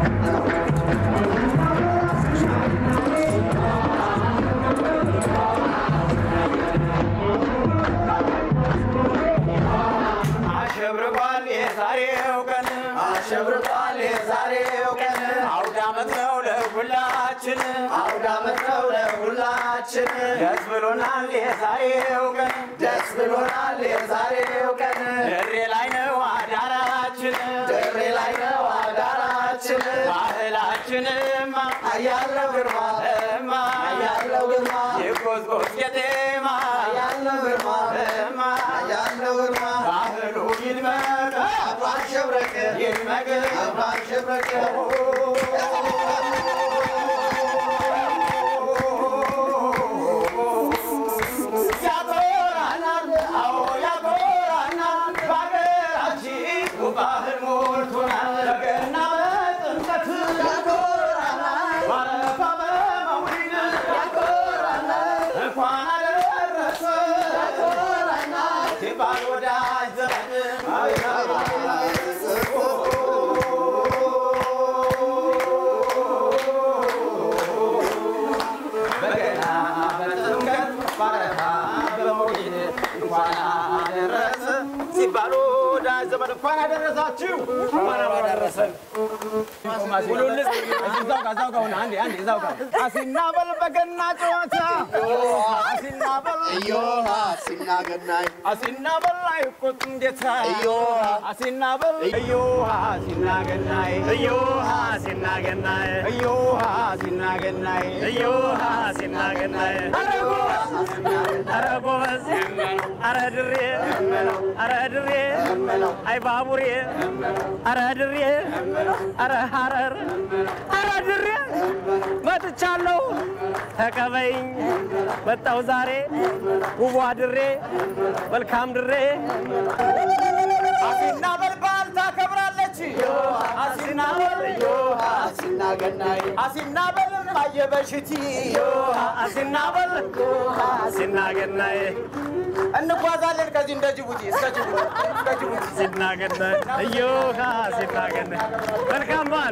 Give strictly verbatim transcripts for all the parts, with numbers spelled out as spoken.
Desvelonal Yazareo, Desvelonal Yazareo, the Relino Adarachin, the Relino Adarachin, Adarachin, Ayala Verma, Ayala Verma, Yukos Yatema, Ayala Verma, Ayala Verma, Adarugin, Bashabraka, Yemaga, Bashabraka. Fana darasaችሁ fana daraሰን ሁሉልስ እዛው ጋር እዛው ጋር ሆነ አንዴ አንዴ እዛው ጋር አሲናበል በገና ጨዋታ አሲናበል እዮሃ አሲናገናይ አሲናበል አይቆጥም ጌታ እዮሃ አሲናበል እዮሃ አሲናገናይ እዮሃ አሲናገናይ እዮሃ አሲናገናይ እዮሃ አሲናገናይ አረጎ አረጎ አረድሬ አረድሬ አይ ባቡሬ አረድሬ አረ ሐረር አረድሬ መጥቻለሁ ተቀበይኝ መጣው ዛሬ ውብ አድሬ መልካም ድሬ አሲና በልባል ታከብራለች አሲና በልዮ አሲና ገናይ አሲና በልም አየበሽቲ አሲና በል አሲና ገናይ እንጓዛለን ከዚህ እንደ ጅቡቲ እስከ ጅቡቲ እስከ ጅቡቲ አሲና ገናይ አዮ አሲና ገናይ መልካም በዓል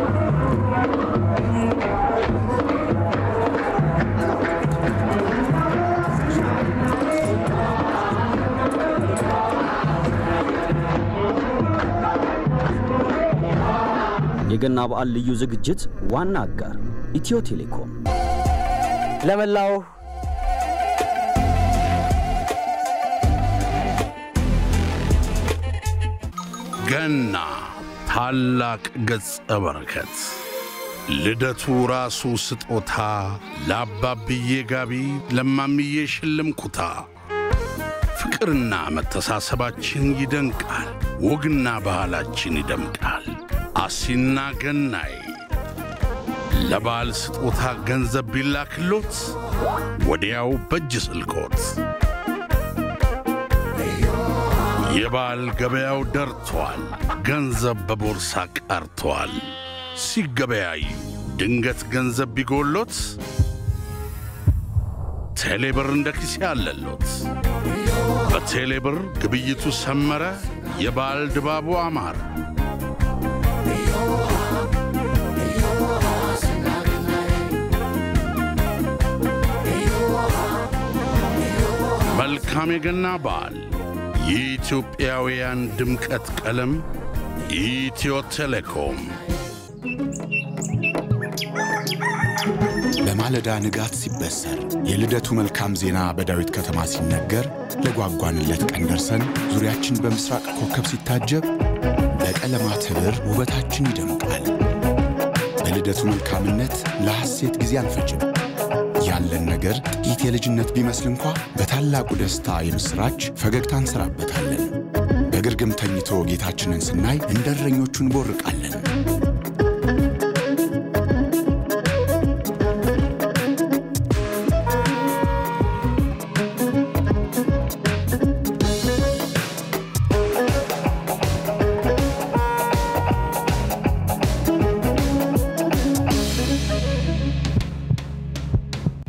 የገና በዓል ልዩ ዝግጅት ዋና አጋር ኢትዮ ቴሌኮም ለመላው ገና ታላቅ ገጸ በረከት ልደቱ ራሱ ስጦታ ለአባብዬ ጋቢ ለማምዬ ሽልምኩታ ፍቅርና መተሳሰባችን ይደንቃል ወግና ባህላችን ይደምቃል አሲና ገናይ ለባል ስጦታ ገንዘብ ቢላክሎት ወዲያው በእጅ ስልኮት የባል ገበያው ደርቷል ገንዘብ በቦርሳ ቀርቷል ሲገበያዩ ድንገት ገንዘብ ቢጎሎት ቴሌብር እንደክስ ያለሎት በቴሌብር ግብይቱ ሰመረ የባል ድባቡ አማረ መልካም የገና በዓል የኢትዮጵያውያን ድምቀት ቀለም ኢትዮ ቴሌኮም በማለዳ ንጋት ሲበሰር የልደቱ መልካም ዜና በዳዊት ከተማ ሲነገር ለጓጓንለት ቀን ደርሰን ዙሪያችን በምስራቅ ኮከብ ሲታጀብ በቀለማት ህብር ውበታችን ይደምቃል በልደቱ መልካምነት ለሐሴት ጊዜ አንፈጅም ያለን ነገር ጥቂት የልጅነት ቢመስል እንኳ በታላቁ ደስታ የምስራች ፈገግታ እንሰራበታለን በግርግም ተኝቶ ጌታችንን ስናይ እንደረኞቹን ቦርቃለን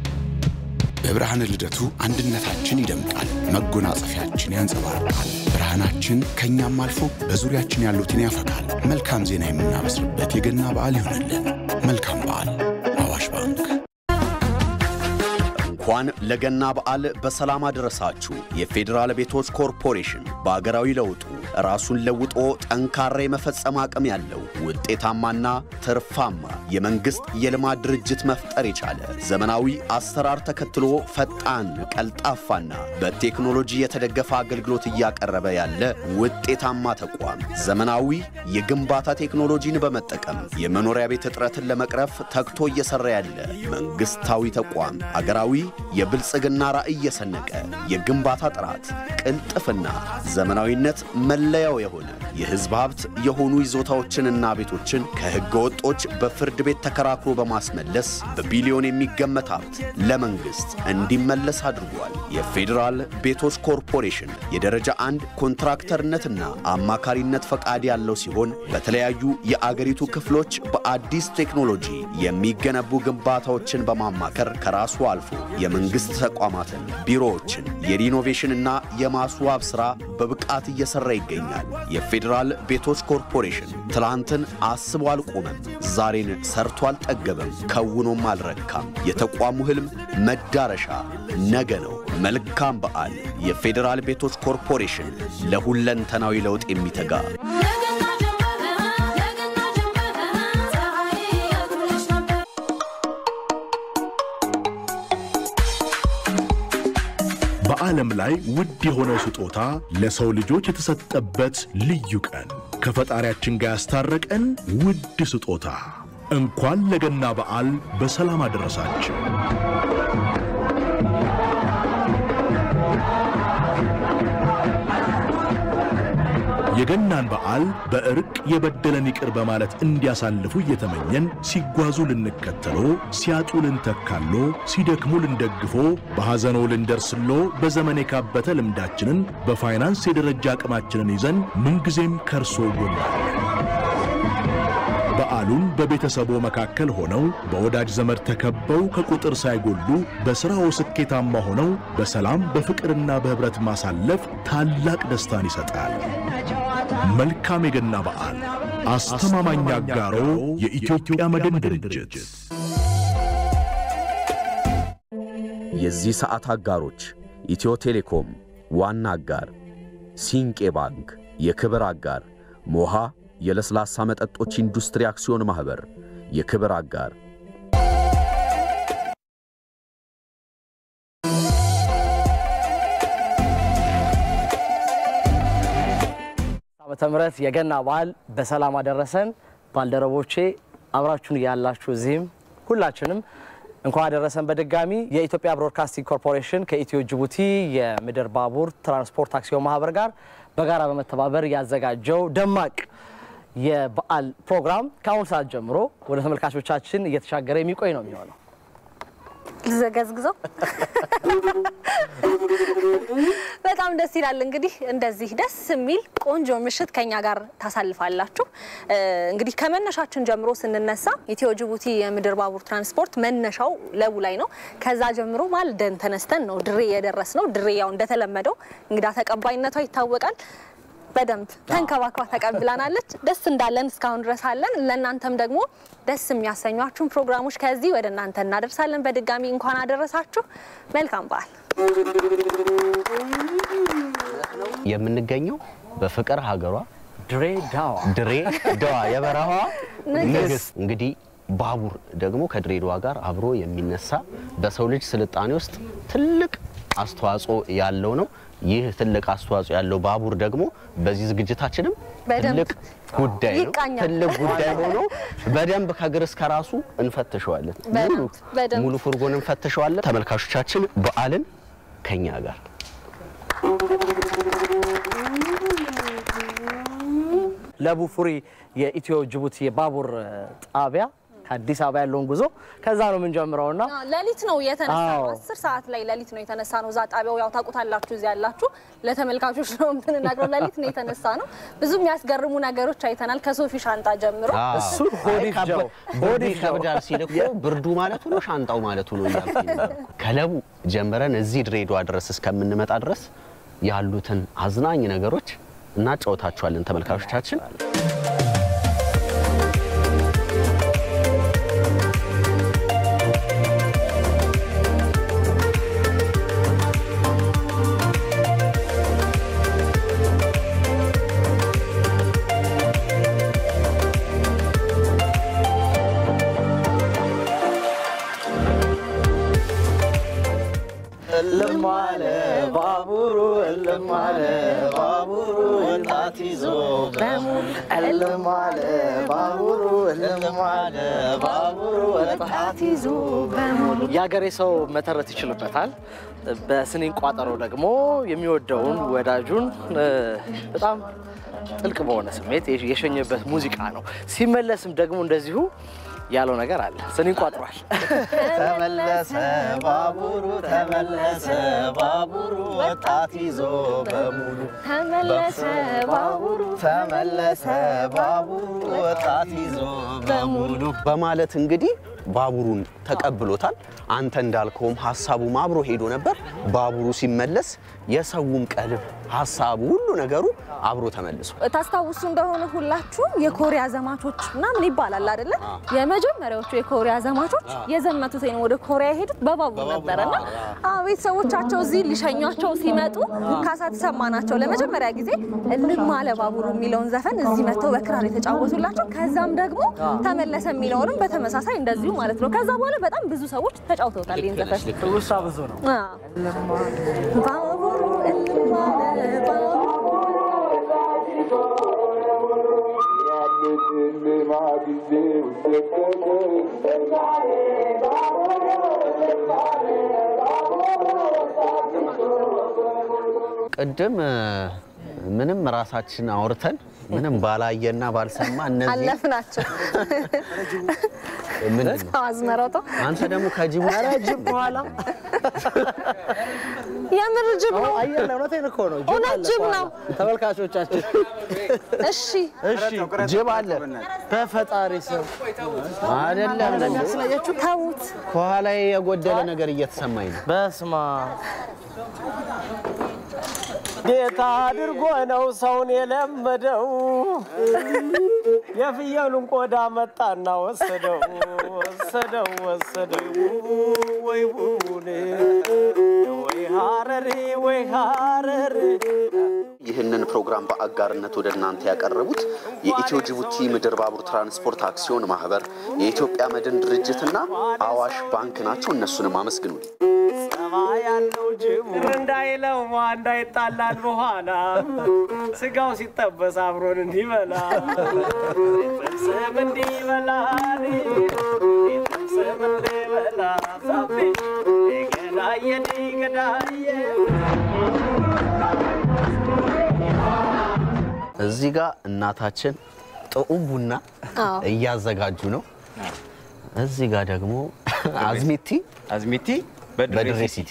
በብርሃን ልደቱ አንድነታችን ይደምቃል መጎናጸፊያችን ያንጸባርቃል ብርሃናችን ከኛም አልፎ በዙሪያችን ያሉትን ያፈካል። መልካም ዜና የምናበስርበት የገና በዓል ይሁንልን። መልካም በዓል። አዋሽ ባንክ። እንኳን ለገና በዓል በሰላም አደረሳችሁ። የፌዴራል ቤቶች ኮርፖሬሽን በአገራዊ ለውጡ ራሱን ለውጦ ጠንካራ የመፈጸም አቅም ያለው ውጤታማና ትርፋማ የመንግስት የልማት ድርጅት መፍጠር የቻለ ዘመናዊ አሰራር ተከትሎ ፈጣን፣ ቀልጣፋና በቴክኖሎጂ የተደገፈ አገልግሎት እያቀረበ ያለ ውጤታማ ተቋም። ዘመናዊ የግንባታ ቴክኖሎጂን በመጠቀም የመኖሪያ ቤት እጥረትን ለመቅረፍ ተግቶ እየሰራ ያለ መንግስታዊ ተቋም። አገራዊ የብልጽግና ራዕይ የሰነቀ የግንባታ ጥራት፣ ቅልጥፍና፣ ዘመናዊነት መለያው የሆነ የህዝብ ሀብት የሆኑ ይዞታዎችንና ቤቶችን ከህገ ወጦች በፍርድ ቤት ተከራክሮ በማስመለስ በቢሊዮን የሚገመት ሀብት ለመንግስት እንዲመለስ አድርጓል። የፌዴራል ቤቶች ኮርፖሬሽን የደረጃ አንድ ኮንትራክተርነትና አማካሪነት ፈቃድ ያለው ሲሆን በተለያዩ የአገሪቱ ክፍሎች በአዲስ ቴክኖሎጂ የሚገነቡ ግንባታዎችን በማማከር ከራሱ አልፎ የመንግስት ተቋማትን፣ ቢሮዎችን የሪኖቬሽንና የማስዋብ ሥራ በብቃት እየሰራ ይገኛል። የፌዴራል ቤቶች ኮርፖሬሽን ትላንትን አስቦ አልቆመም፣ ዛሬን ሰርቶ አልጠገበም፣ ከውኖም አልረካም። የተቋሙ ህልም መዳረሻ ነገ ነው። መልካም በዓል። የፌዴራል ቤቶች ኮርፖሬሽን ለሁለንተናዊ ለውጥ የሚተጋ በዓለም ላይ ውድ የሆነው ስጦታ ለሰው ልጆች የተሰጠበት ልዩ ቀን ከፈጣሪያችን ጋር ያስታረቀን ውድ ስጦታ እንኳን ለገና በዓል በሰላም አደረሳችሁ። የገናን በዓል በእርቅ የበደለን ይቅር በማለት እንዲያሳልፉ እየተመኘን ሲጓዙ ልንከተሎ፣ ሲያጡ ልንተካሎ፣ ሲደክሙ ልንደግፎ፣ በሐዘኖ ልንደርስሎ በዘመን የካበተ ልምዳችንን በፋይናንስ የደረጃ አቅማችንን ይዘን ምንጊዜም ከርሶ ጎናለን። በዓሉን በቤተሰቦ መካከል ሆነው በወዳጅ ዘመድ ተከበው ከቁጥር ሳይጎሉ በሥራው ስኬታማ ሆነው በሰላም በፍቅርና በህብረት ማሳለፍ ታላቅ ደስታን ይሰጣል። መልካም የገና በዓል። አስተማማኝ አጋሮ የኢትዮጵያ መድን ድርጅት። የዚህ ሰዓት አጋሮች ኢትዮ ቴሌኮም ዋና አጋር፣ ሲንቄ ባንክ የክብር አጋር፣ ሞሃ የለስላሳ መጠጦች ኢንዱስትሪ አክሲዮን ማህበር የክብር አጋር። ተምረት የገና በዓል በሰላም አደረሰን። ባልደረቦቼ አብራችሁን ያላችሁ እዚህም ሁላችንም እንኳን አደረሰን በድጋሚ። የኢትዮጵያ ብሮድካስቲንግ ኮርፖሬሽን ከኢትዮ ጅቡቲ የምድር ባቡር ትራንስፖርት አክሲዮን ማህበር ጋር በጋራ በመተባበር ያዘጋጀው ደማቅ የበዓል ፕሮግራም ከአሁን ሰዓት ጀምሮ ወደ ተመልካቾቻችን እየተሻገረ የሚቆይ ነው የሚሆነው። ልዘገዝግዘው በጣም ደስ ይላል። እንግዲህ እንደዚህ ደስ የሚል ቆንጆ ምሽት ከኛ ጋር ታሳልፋላችሁ። እንግዲህ ከመነሻችን ጀምሮ ስንነሳ ኢትዮ ጅቡቲ የምድር ባቡር ትራንስፖርት መነሻው ለቡ ላይ ነው። ከዛ ጀምሮ ማልደን ተነስተን ነው ድሬ የደረስነው። ድሬ ያው እንደተለመደው እንግዳ ተቀባይነቷ ይታወቃል። በደንብ ተንከባክባ ተቀብላናለች። ደስ እንዳለን እስካሁን ድረስ አለን። ለእናንተም ደግሞ ደስ የሚያሰኟችሁን ፕሮግራሞች ከዚህ ወደ እናንተ እናደርሳለን። በድጋሚ እንኳን አደረሳችሁ። መልካም በዓል። የምንገኘው በፍቅር ሀገሯ ድሬዳዋ ድሬዳዋ የበረሃዋ ንግስት። እንግዲህ ባቡር ደግሞ ከድሬዳዋ ጋር አብሮ የሚነሳ በሰው ልጅ ስልጣኔ ውስጥ ትልቅ አስተዋጽኦ ያለው ነው። ይህ ትልቅ አስተዋጽኦ ያለው ባቡር ደግሞ በዚህ ዝግጅታችንም ትልቅ ጉዳይ ነው። ትልቅ ጉዳይ ሆኖ በደንብ ከግር እስከ ራሱ እንፈትሸዋለን። ሙሉ ሙሉ ፍርጎን እንፈትሸዋለን። ተመልካቾቻችን በዓልን ከኛ ጋር ለቡ ፉሪ የኢትዮ ጅቡቲ የባቡር ጣቢያ ከአዲስ አበባ ያለውን ጉዞ ከዛ ነው ምን ጀምረውና ለሊት ነው የተነሳው። አስር ሰዓት ላይ ለሊት ነው የተነሳ ነው። ዛ ጣቢያው ያው ታቁታላችሁ እዚህ ያላችሁ ለተመልካቾች ነው ምንናገረው። ለሊት ነው የተነሳ ነው። ብዙ የሚያስገርሙ ነገሮች አይተናል። ከሶፊ ሻንጣ ጀምሮ እሱ ሆዲ ጃው ሆዲ ከብዳር ሲልኩ ብርዱ ማለት ነው ሻንጣው ማለት ነው ያልኩኝ። ከለቡ ጀምረን እዚህ ድሬዳዋ ድረስ እስከምንመጣ ድረስ ያሉትን አዝናኝ ነገሮች እናጫውታችኋለን ተመልካቾቻችን። Lemale baburu lemale baburu tatizo bamul lemale baburu lemale baburu tatizo bamul ያገሬ ሰው መተረት ይችላልበታል በስኒን ቋጠሮ ደግሞ የሚወደውን ወዳጁን በጣም ጥልቅ በሆነ ስሜት የሸኘበት ሙዚቃ ነው ሲመለስም ደግሞ እንደዚሁ ያለው ነገር አለ ስኒን ቋጥሯል ተመለሰ ባቡሩ ተመለሰ ባቡሩ ወጣት ይዞ በሙሉ ተመለሰ ባቡሩ ተመለሰ ባቡሩ ወጣት ይዞ በሙሉ በማለት እንግዲህ ባቡሩን ተቀብሎታል አንተ እንዳልከውም ሐሳቡም አብሮ ሄዶ ነበር ባቡሩ ሲመለስ የሰውም ቀልብ ሐሳቡ ሁሉ ነገሩ አብሮ ተመልሶ ታስታውሱ እንደሆነ ሁላችሁ የኮሪያ ዘማቾች ምናምን ይባላል አይደለ የመጀመሪያዎቹ የኮሪያ ዘማቾች የዘመቱት ወደ ኮሪያ ሄዱት በባቡር ነበርና አዎ ቤተሰቦቻቸው እዚህ ሊሸኛቸው ሲመጡ ካሳ ተሰማናቸው ለመጀመሪያ ጊዜ እንማለ ባቡሩ የሚለውን ዘፈን እዚህ መተው በክራር የተጫወቱላቸው ከዛም ደግሞ ተመለሰ የሚለውንም በተመሳሳይ እንደዚሁ ማለት ነው ከዛ በኋላ በጣም ብዙ ሰዎች ተጫውተውታል ይሄን ዘፈን ትውሳ ብዙ ነው ባቡሩ እንማለ ባቡሩ ቅድም ምንም ራሳችን አውርተን ምንም ባላየና ባልሰማ እነዚህ አለፍናቸው ምን አዝመረቶ አንተ ደግሞ ከጅቡ ረጅም በኋላ የምር ጅብ ነው አየር ነው ነው እኮ ነው ጅብ ነው ተመልካቾቻችን እሺ እሺ ጅብ አለ በፈጣሪ ስም አይደለም እንደሚያስለያችሁ ተውት ከኋላ የጎደለ ነገር እየተሰማኝ ነው በስማ ጌታ አድርጎ ነው ሰውን የለመደው የፍየሉን ቆዳ መጣና ወሰደው ወሰደው ወሰደው ወይ ቡኔ ወይ ሐረሪ ወይ ሐረሪ ይህንን ፕሮግራም በአጋርነት ወደ እናንተ ያቀረቡት የኢትዮ ጅቡቲ ምድር ባቡር ትራንስፖርት አክሲዮን ማህበር የኢትዮጵያ መድን ድርጅትና አዋሽ ባንክ ናቸው እነሱንም አመስግኑ ያለው ጅቡ እንዳይለው እንዳይጣላል በኋላ ስጋው ሲጠበስ አብሮን እንዲበላ ሰም እንዲበላ ሰም እንዲበላ ሳቢ ገዳየ ገዳየ እዚህ ጋር እናታችን ጣኡም ቡና እያዘጋጁ ነው እዚህ ጋር ደግሞ አዝሚቲ አዝሚቲ በድሬ ሲቲ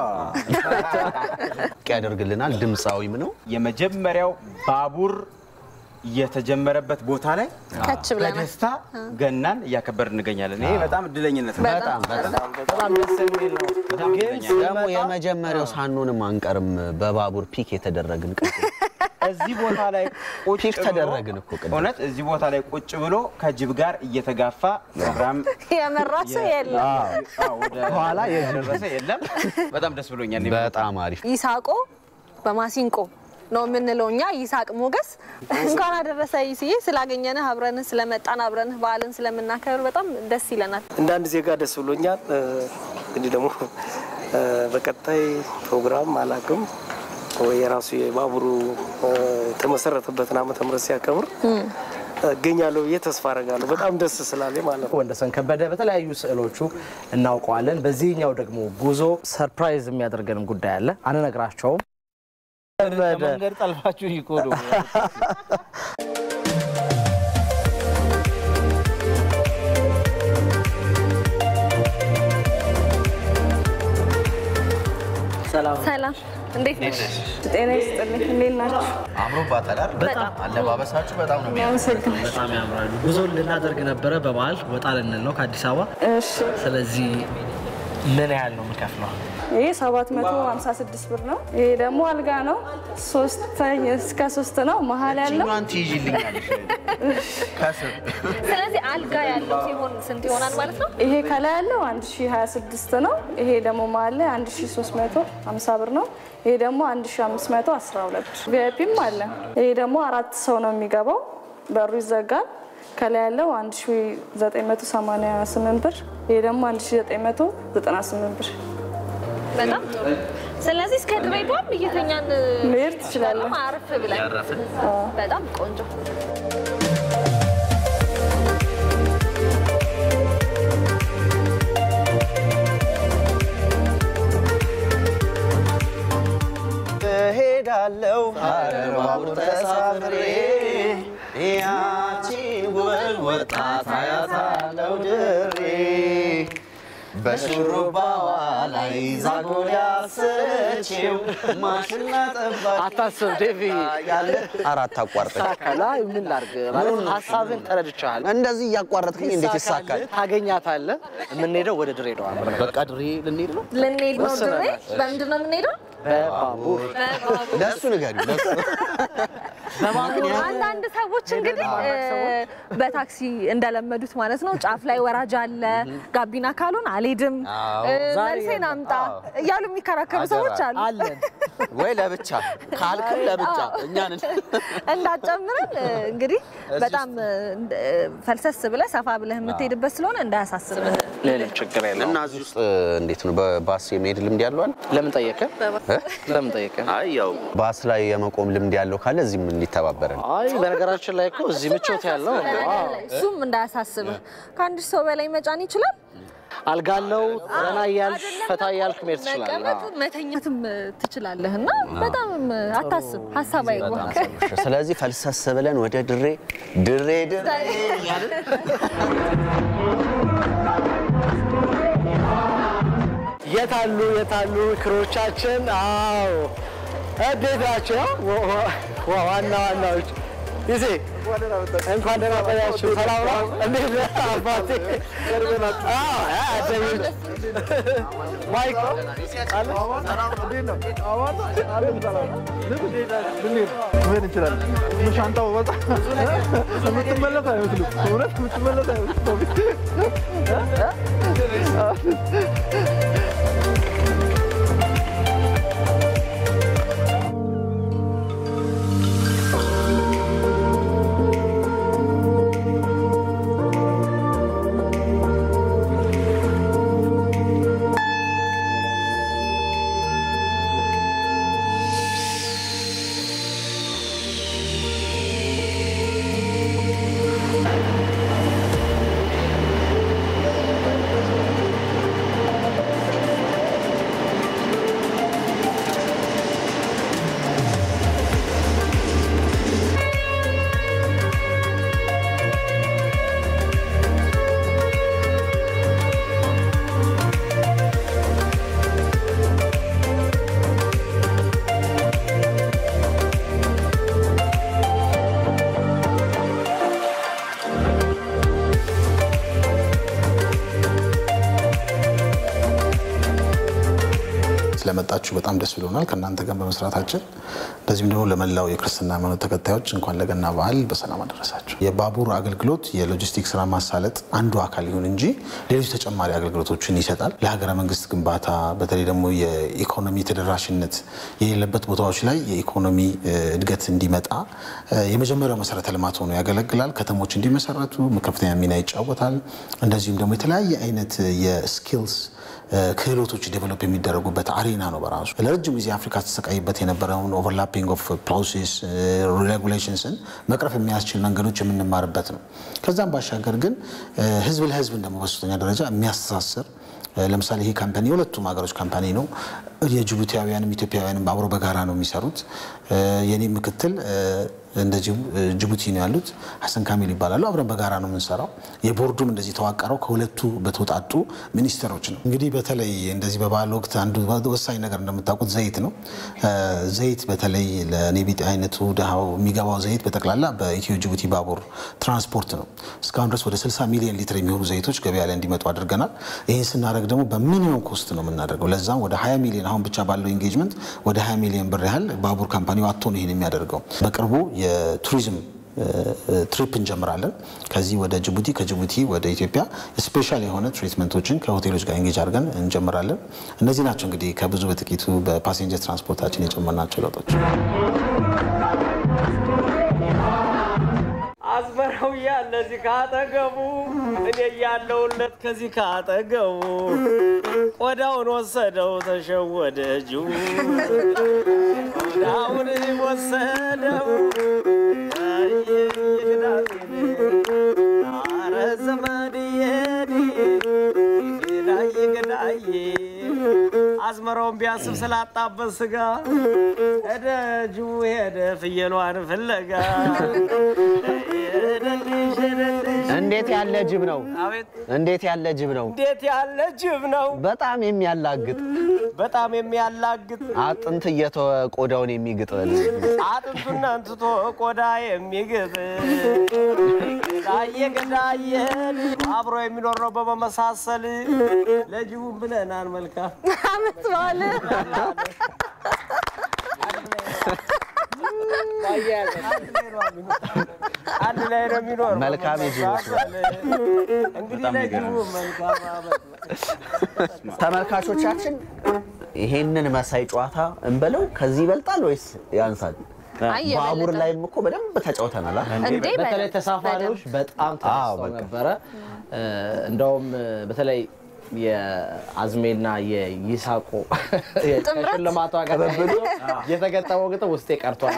ያደርግልናል ድምጻዊም ነው የመጀመሪያው ባቡር የተጀመረበት ቦታ ላይ ከች ብለና በደስታ ገናን ያከበር እንገኛለን ይሄ በጣም እድለኝነት ነው በጣም በጣም በጣም ደስ የሚል ነው ግን ደግሞ የመጀመሪያው ሳንሆንም አንቀርም በባቡር ፒክ የተደረግን ቀን እዚህ ቦታ ላይ ቁጭ ፒክ ተደረግን እኮ ቀን እውነት እዚህ ቦታ ላይ ቁጭ ብሎ ከጅብ ጋር እየተጋፋ ፕሮግራም የመራሰ የለም አዎ ወደ ኋላ የደረሰ የለም በጣም ደስ ብሎኛል በጣም አሪፍ ይሳቆ በማሲንቆ ነው ምንለውኛ ይሳቅ ሞገስ እንኳን አደረሰ ይስዬ ስላገኘነህ አብረን ስለመጣን አብረን በዓልን ስለምናከብር በጣም ደስ ይለናል እንዳንድ ዜጋ ደስ ብሎኛል እንግዲህ ደግሞ በቀጣይ ፕሮግራም አላቅም ወይ የራሱ የባቡሩ ተመሰረተበትና ዓመተ ምህረት ሲያከብር ገኛለው የተስፋ አረጋለሁ በጣም ደስ ስላለ ማለት ነው ወንደሰን ከበደ በተለያዩ ስዕሎቹ እናውቀዋለን በዚህኛው ደግሞ ጉዞ ሰርፕራይዝ የሚያደርገንም ጉዳይ አለ አንነግራቸውም መንገድ ጠልፋችሁ ይቆዱ ሰላም ሰላም እንዴት ነሽ ጤና ይስጥልኝ እንዴት ናችሁ አምሮባታል በጣም አለባበሳችሁ በጣም ነው የሚያምረው በጣም ያምራሉ ጉዞ ልናደርግ ነበረ በበዓል ወጣ ልንል ነው ከአዲስ አበባ እሺ ስለዚህ ምን ያህል ነው የምከፍለው ይሄ ሰባት መቶ ሃምሳ ስድስት ብር ነው። ይሄ ደግሞ አልጋ ነው ሶስተኛ እስከ ሶስት ነው መሃል ያለው አንቺ ይጅልኛለሽ ካሰብ ስለዚህ አልጋ ያለው ሲሆን ስንት ይሆናል ማለት ነው? ይሄ ከላይ ያለው አንድ ሺህ ሃያ ስድስት ነው። ይሄ ደግሞ መሃል ላይ አንድ ሺህ ሶስት መቶ ሃምሳ ብር ነው። ይሄ ደግሞ አንድ ሺህ አምስት መቶ አስራ ሁለት ብር ቪአይፒም አለ። ይሄ ደግሞ አራት ሰው ነው የሚገባው በሩ ይዘጋል። ከላይ ያለው አንድ ሺህ ዘጠኝ መቶ ሰማንያ ስምንት ብር ይሄ ደግሞ አንድ ሺህ ዘጠኝ መቶ ዘጠና ስምንት ብር በጣም ጥሩ ስለዚህ እስከ ድሬዳዋም እየተኛን መሄድ ትችላለህ አረፍ ብለን በጣም ቆንጆ ሄዳለው ባቡር ተሳፍሬ ያቺን ውብ ወጣት አያታለው ድሬ በሽሩባዋ ላይ ዛጎል ያሰረችው ማሽና ጠባቂ አታስብ ዴቪ ያለ አራት አቋርጠ ሳካላ ምን ላርግ ማለት ሐሳብን ተረድቻለሁ እንደዚህ ያቋረጥከኝ እንዴት ይሳካል ታገኛታለህ የምንሄደው ወደ ድሬዳዋ በቃ ድሬ ልንሄድ ነው ልንሄድ ነው ድሬ በምንድን ነው የምንሄደው በባቡር ለሱ ንገሪ ለሱ አንዳንድ ሰዎች እንግዲህ በታክሲ እንደለመዱት ማለት ነው ጫፍ ላይ ወራጅ አለ ጋቢና ካሉን አልሄድም መልሴን አምጣ እያሉ የሚከራከሩ ሰዎች አሉ አለን ወይ ለብቻ ካልክም ለብቻ እኛን እንዳጨምረን እንግዲህ በጣም ፈልሰስ ብለህ ሰፋ ብለህ የምትሄድበት ስለሆነ እንዳያሳስብህ ለለም ችግር የለም እና እዚህ ውስጥ እንዴት ነው በባስ የመሄድ ልምድ ያለው አለ ለምን ጠየቀ ለምን ጠየቀ አይ ያው ባስ ላይ የመቆም ልምድ ያለው ካለ እዚህም እንዲተባበረን አይ በነገራችን ላይ እኮ እዚህ ምቾት ያለው እሱም እንዳያሳስብህ ከአንድ ሰው በላይ መጫን ይችላል አልጋለው ዘና ያልሽ ፈታ ያልክ መሄድ ትችላለህ መተኛትም ትችላለህና በጣም አታስብ ሐሳብ አይጓ ስለዚህ ፈልሰስ ብለን ወደ ድሬ ድሬ ድሬ የታሉ የታሉ ክሮቻችን አዎ እንዴት ናቸው ዋና ዋናዎች ይዜ እንኳን ደህና ቆያችሁ ሰላም ነው እንዴት ነህ አባቴ አዎ አደረኝ ማይክ አለ ሰላም እንዴት ነው አዋጣ አለ ሰላም ልብ ልብ ምን ይችላል ሻንጣው ወጣ ምትመለስ አይመስልም እውነት ምትመለስ አይመስልም ስለመጣችሁ በጣም ደስ ብሎናል ከናንተ ጋር በመስራታችን እንደዚህም ደግሞ ለመላው የክርስትና ሃይማኖት ተከታዮች እንኳን ለገና በዓል በሰላም አደረሳችሁ። የባቡር አገልግሎት የሎጂስቲክስ ስራ ማሳለጥ አንዱ አካል ይሁን እንጂ ሌሎች ተጨማሪ አገልግሎቶችን ይሰጣል። ለሀገረ መንግስት ግንባታ በተለይ ደግሞ የኢኮኖሚ ተደራሽነት የሌለበት ቦታዎች ላይ የኢኮኖሚ እድገት እንዲመጣ የመጀመሪያው መሰረተ ልማት ሆኖ ያገለግላል። ከተሞች እንዲመሰረቱ ከፍተኛ ሚና ይጫወታል። እንደዚህም ደግሞ የተለያየ አይነት የስኪልስ ክህሎቶች ዴቨሎፕ የሚደረጉበት አሬና ነው በራሱ። ለረጅም ጊዜ አፍሪካ ተሰቃይበት የነበረውን ኦቨርላፒንግ ኦፍ ፕሮሰስ ሬጉሌሽንስን መቅረፍ የሚያስችል መንገዶች የምንማርበት ነው። ከዛም ባሻገር ግን ህዝብ ለህዝብ ደግሞ በሶስተኛ ደረጃ የሚያስተሳስር ለምሳሌ ይሄ ካምፓኒ ሁለቱም ሀገሮች ካምፓኒ ነው። የጅቡቲያውያንም ኢትዮጵያውያንም አብሮ በጋራ ነው የሚሰሩት። የኔ ምክትል እንደዚህ ጅቡቲ ነው ያሉት ሐሰን ካሚል ይባላሉ አብረን በጋራ ነው የምንሰራው የቦርዱም እንደዚህ ተዋቀረው ከሁለቱ በተወጣጡ ሚኒስተሮች ነው እንግዲህ በተለይ እንደዚህ በባለ ወቅት አንዱ ወሳኝ ነገር እንደምታውቁት ዘይት ነው ዘይት በተለይ ለኔቢት አይነቱ ደሃው የሚገባው ዘይት በተክላላ በኢትዮ ጅቡቲ ባቡር ትራንስፖርት ነው እስካሁን ድረስ ወደ ስልሳ ሚሊዮን ሊትር የሚሆኑ ዘይቶች ገበያ ላይ እንዲመጡ አድርገናል ይሄን ስናደርግ ደግሞ በሚኒመም ኮስት ነው የምናደርገው ለዛም ወደ ሀያ ሚሊዮን አሁን ብቻ ባለው ኢንጌጅመንት ወደ ሀያ ሚሊዮን ብር ያህል ባቡር ካምፓኒው አጥቶ ነው ይሄን የሚያደርገው በቅርቡ የቱሪዝም ትሪፕ እንጀምራለን ከዚህ ወደ ጅቡቲ ከጅቡቲ ወደ ኢትዮጵያ ስፔሻል የሆነ ትሪትመንቶችን ከሆቴሎች ጋር እንጌጅ አድርገን እንጀምራለን እነዚህ ናቸው እንግዲህ ከብዙ በጥቂቱ በፓሴንጀር ትራንስፖርታችን የጨመርናቸው ለውጦች አዝመራው ያለ እዚህ ካጠገቡ እኔ ያለውለት ከዚህ ካጠገቡ ቆዳውን ወሰደው ተሸወደ ጅው ቆዳውን ወሰደው አረ ዘመድዬ ገዳይ ገዳይ አዝመራውን ቢያስብ ስላጣበት ስጋ ሄደ ጅው ሄደ ፍየሏን ፍለጋ እንዴት ያለ ጅብ ነው እንዴት ያለ ጅብ ነው እንዴት ያለ ጅብ ነው በጣም የሚያላግጥ በጣም የሚያላግጥ አጥንት እየተወ ቆዳውን የሚግጥ አጥንቱን አንስቶ ቆዳ የሚግጥ ገዳዬ ገዳዬ አብሮ የሚኖር ነው በመመሳሰል ለጅቡ ብለናል መልካም አመት በዓል አንድ ላይ ነው የሚኖር መልካም ይጅቡ እንግዲህ ለጅቡ መልካም ተመልካቾቻችን ይሄንን መሳይ ጨዋታ እንበለው ከዚህ ይበልጣል ወይስ ያንሳል ባቡር ላይም እኮ በደንብ ተጫውተናል እንዴ በተለይ ተሳፋሪዎች በጣም ተሳስተው ነበረ እንደውም በተለይ የአዝሜና የይሳቆ የሽልማቱ አቀባበሉ የተገጠመው ግጥም ውስጥ ይቀርቷል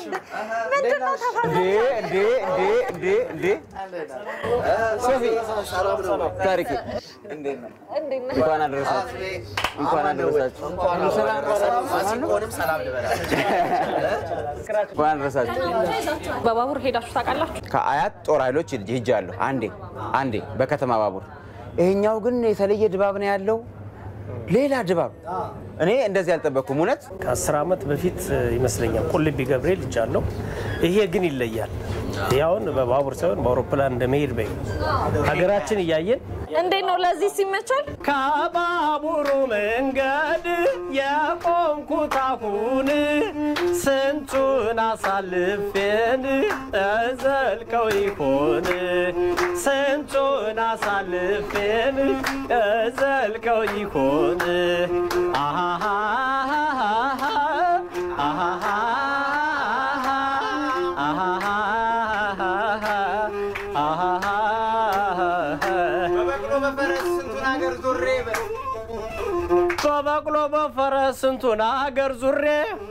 እንዴ እንዴ እንዴ እንዴ እንዴ ሶፊ ታሪክ እንዴ እንኳን አደረሳችሁ እንኳን አደረሳችሁ እንኳን ሰላም ልበላችሁ እንኳን አደረሳችሁ በባቡር ሄዳችሁ ታውቃላችሁ ከአያት ጦር ኃይሎች ሄጃለሁ አንዴ አንዴ በከተማ ባቡር ይሄኛው ግን የተለየ ድባብ ነው ያለው ሌላ ድባብ እኔ እንደዚህ ያልጠበቅኩም እውነት ከአስር አመት በፊት ይመስለኛል ቁልቢ ገብርኤል ልጃለሁ ይሄ ግን ይለያል ያውን በባቡር ሳይሆን በአውሮፕላን እንደመሄድ በይ ሀገራችን እያየን እንዴት ነው ለዚህ ሲመቻል ከባቡሩ መንገድ የቆምኩት አሁን ስንቱን አሳልፌን እዘልቀው ይሆን ስንቱን አሳልፌን እዘልቀው ይሆን አሃ አሃ በበቅሎ በፈረስ ስንቱን አገር ዙሬ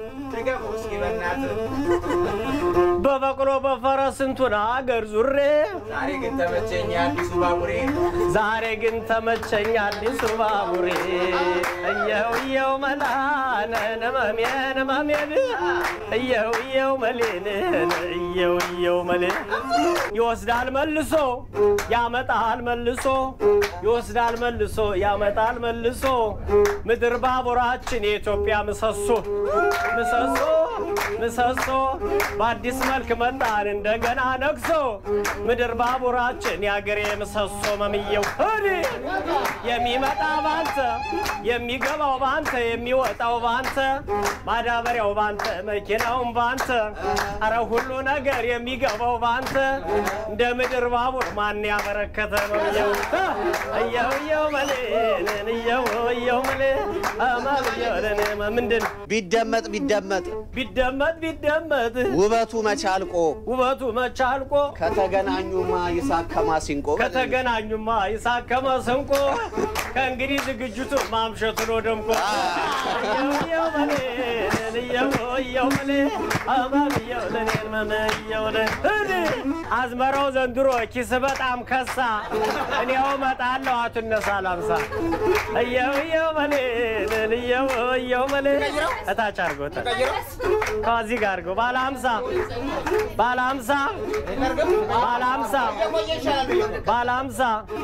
በበቅሎ በፈረስ ስንቱን አገር ዙሬ ዛሬ ግን ተመቸኝ አዲሱ ባቡሬ ዛሬ ግን ተመቸኝ አዲሱ ባቡሬ እየው እየው መላነ ነመሜን ነመሜን እየው እየው መሌን እየው እየው መሌን ይወስዳል መልሶ ያመጣል መልሶ ይወስዳል መልሶ ያመጣል መልሶ ምድር ባቡራችን የኢትዮጵያ ምሰሶ ምሰሶ ምሰሶ በአዲስ መልክ መጣን እንደገና ነግሶ ምድር ባቡራችን ያገሬ ምሰሶ መምየው እኔ የሚመጣ ባንተ የሚገባው ባንተ የሚወጣው ባንተ ማዳበሪያው ባንተ መኪናውም ባንተ አረ ሁሉ ነገር የሚገባው ባንተ እንደ ምድር ባቡር ማን ያበረከተ ነው የው እየው እየው መሌን እየው እየው መሌን አማልየለኔ ምንድን ቢደመጥ ቢደመጥ ቢደመጥ ቢደመጥ ውበቱ መቻልቆ ውበቱ መቻልቆ ከተገናኙማ ይሳከማ ሲንቆ ከተገናኙማ ይሳከማ ሲንቆ ከእንግዲህ ዝግጅቱ ማምሸቱ ነው ደምቆ እየው እየው መሌን አዝመራው ዘንድሮ ኪስ በጣም ከሳ እኔው መጣለው አትነሳ ላምሳ እየው እየው በኔ እየው እየው በኔ እታች አርጎ ከዚህ ጋር አርጎ ባለ ሃምሳ ባለ ሃምሳ ባለ ሃምሳ ባለ ሃምሳ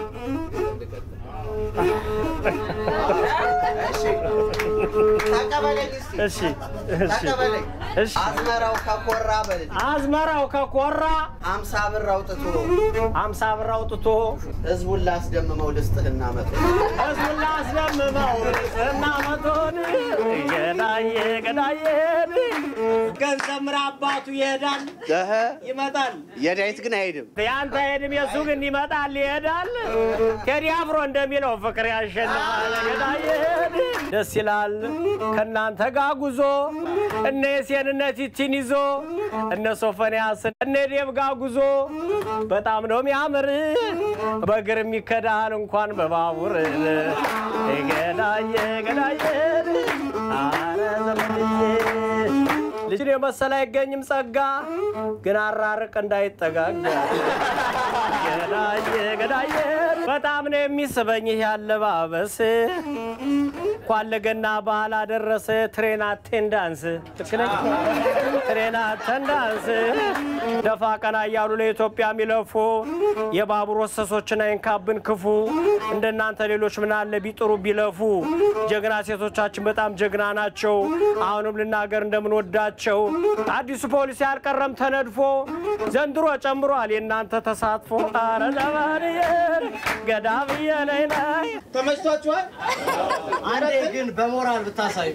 እሺ እሺ እሺ አዝመራው ከኮራ በልጅ አዝመራው ከኮራ ሃምሳ ብር አውጥቶ ሃምሳ ብር አውጥቶ ህዝቡን ላስደምመው ልስጥህና መቶ ህዝቡን ላስደምመው ልስጥህና መቶ ገዳዬ ገዳዬ ገንዘብ ምራ አባቱ ይሄዳል ይመጣል የዳዊት ግን አይሄድም ያንተ አይሄድም የሱ ግን ይመጣል ይሄዳል ቴዲ አፍሮ እንደሚለው ፍቅር ያሸንፋል ገዳዬ ደስ ይላል ከናንተ ጋር ጉዞ እነ የሴንነት ይችን ይዞ እነ ሶፎንያስ እነ ዴብ ጋር ጉዞ በጣም ነው የሚያምር በእግር የሚከዳል እንኳን በባቡር ገዳዬ ገዳዬ አረ ዘመድዬ ልጅን የመሰለ አይገኝም ጸጋ ግን አራርቅ እንዳይጠጋጋ ገዳዬ ገዳዬ በጣም ነው የሚስበኝ ያለባበስ እንኳን ለገና በዓል አደረሰ ትሬን አቴንዳንስ ትሬን አቴንዳንስ ደፋ ቀና እያሉ ለኢትዮጵያ የሚለፉ የባቡር ወሰሶችን አይንካብን ክፉ እንደናንተ ሌሎች ምን አለ ቢጥሩ ቢለፉ ጀግና ሴቶቻችን በጣም ጀግና ናቸው አሁንም ልናገር እንደምንወዳቸው አዲሱ ፖሊስ ያልቀረም ተነድፎ ዘንድሮ ጨምሯል የናንተ ተሳትፎ አረ ዘማሪዬ ገዳብዬ ነይ ነይ ተመችቷችኋል አንዴ ግን በሞራል ብታሳዩ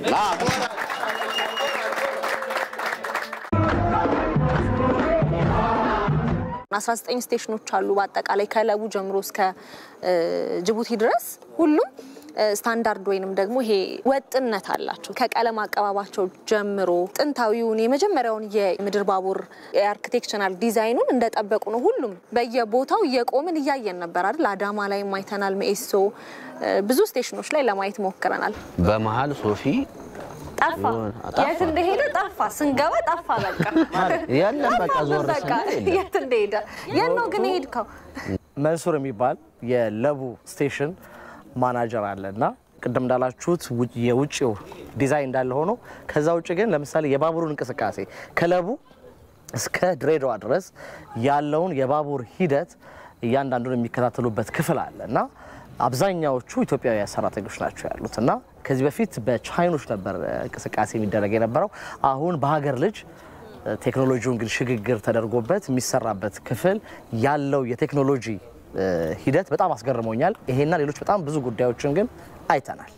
አስራ ዘጠኝ ስቴሽኖች አሉ በአጠቃላይ ከለቡ ጀምሮ እስከ ጅቡቲ ድረስ ሁሉም ስታንዳርድ ወይንም ደግሞ ይሄ ወጥነት አላቸው ከቀለም አቀባባቸው ጀምሮ ጥንታዊውን የመጀመሪያውን የምድር ባቡር የአርኪቴክቸራል ዲዛይኑን እንደጠበቁ ነው ሁሉም በየቦታው የቆምን ያያየን ነበር አይደል አዳማ ላይ ማይተናል ሜሶ ብዙ ስቴሽኖች ላይ ለማየት ሞክረናል በመሃል ሶፊ ጠፋ የት እንደሄደ ጠፋ ስንገባ ጠፋ በቃ ያለን በቃ ዞር ስንል የት እንደሄደ የነው ግን ሄድከው መንሱር የሚባል የለቡ ስቴሽን ማናጀር አለና ቅድም እንዳላችሁት የውጪው ዲዛይን እንዳለ ሆኖ ከዛ ውጪ ግን ለምሳሌ የባቡሩ እንቅስቃሴ ከለቡ እስከ ድሬዳዋ ድረስ ያለውን የባቡር ሂደት እያንዳንዱን የሚከታተሉበት ክፍል አለና አብዛኛዎቹ ኢትዮጵያዊ ሰራተኞች ናቸው ያሉትና ከዚህ በፊት በቻይኖች ነበር እንቅስቃሴ የሚደረግ የነበረው አሁን በሀገር ልጅ ቴክኖሎጂውን ግን ሽግግር ተደርጎበት የሚሰራበት ክፍል ያለው የቴክኖሎጂ ሂደት በጣም አስገርሞኛል ይሄና ሌሎች በጣም ብዙ ጉዳዮችን ግን አይተናል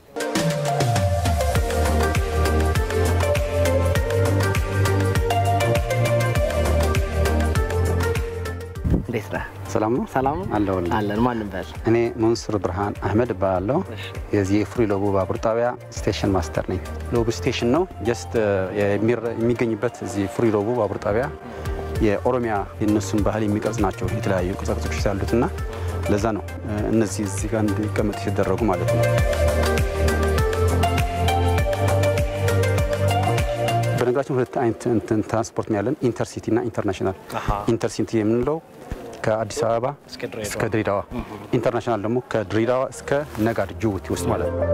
እንዴት ነህ ሰላም ነው ሰላም አለው አለን ማንም በል እኔ መንሱር ብርሃን አህመድ ባለው የዚህ ፍሪ ሎቡ ባቡር ጣቢያ ስቴሽን ማስተር ነኝ ሎቡ ስቴሽን ነው ጀስት የሚገኝበት እዚህ ፍሪ ሎቡ ባቡር ጣቢያ የኦሮሚያ የነሱን ባህል የሚቀርጽ ናቸው የተለያዩ ቅርጾች ያሉትና ለዛ ነው እነዚህ እዚህ ጋር እንዲቀመጡ ሲደረጉ ማለት ነው በነገራችን ሁለት አይነት ትራንስፖርት ነው ያለን ኢንተርሲቲ እና ኢንተርናሽናል ኢንተርሲቲ የምንለው ከአዲስ አበባ እስከ ድሬዳዋ ኢንተርናሽናል ደግሞ ከድሬዳዋ እስከ ነጋድ ጅቡቲ ውስጥ ማለት ነው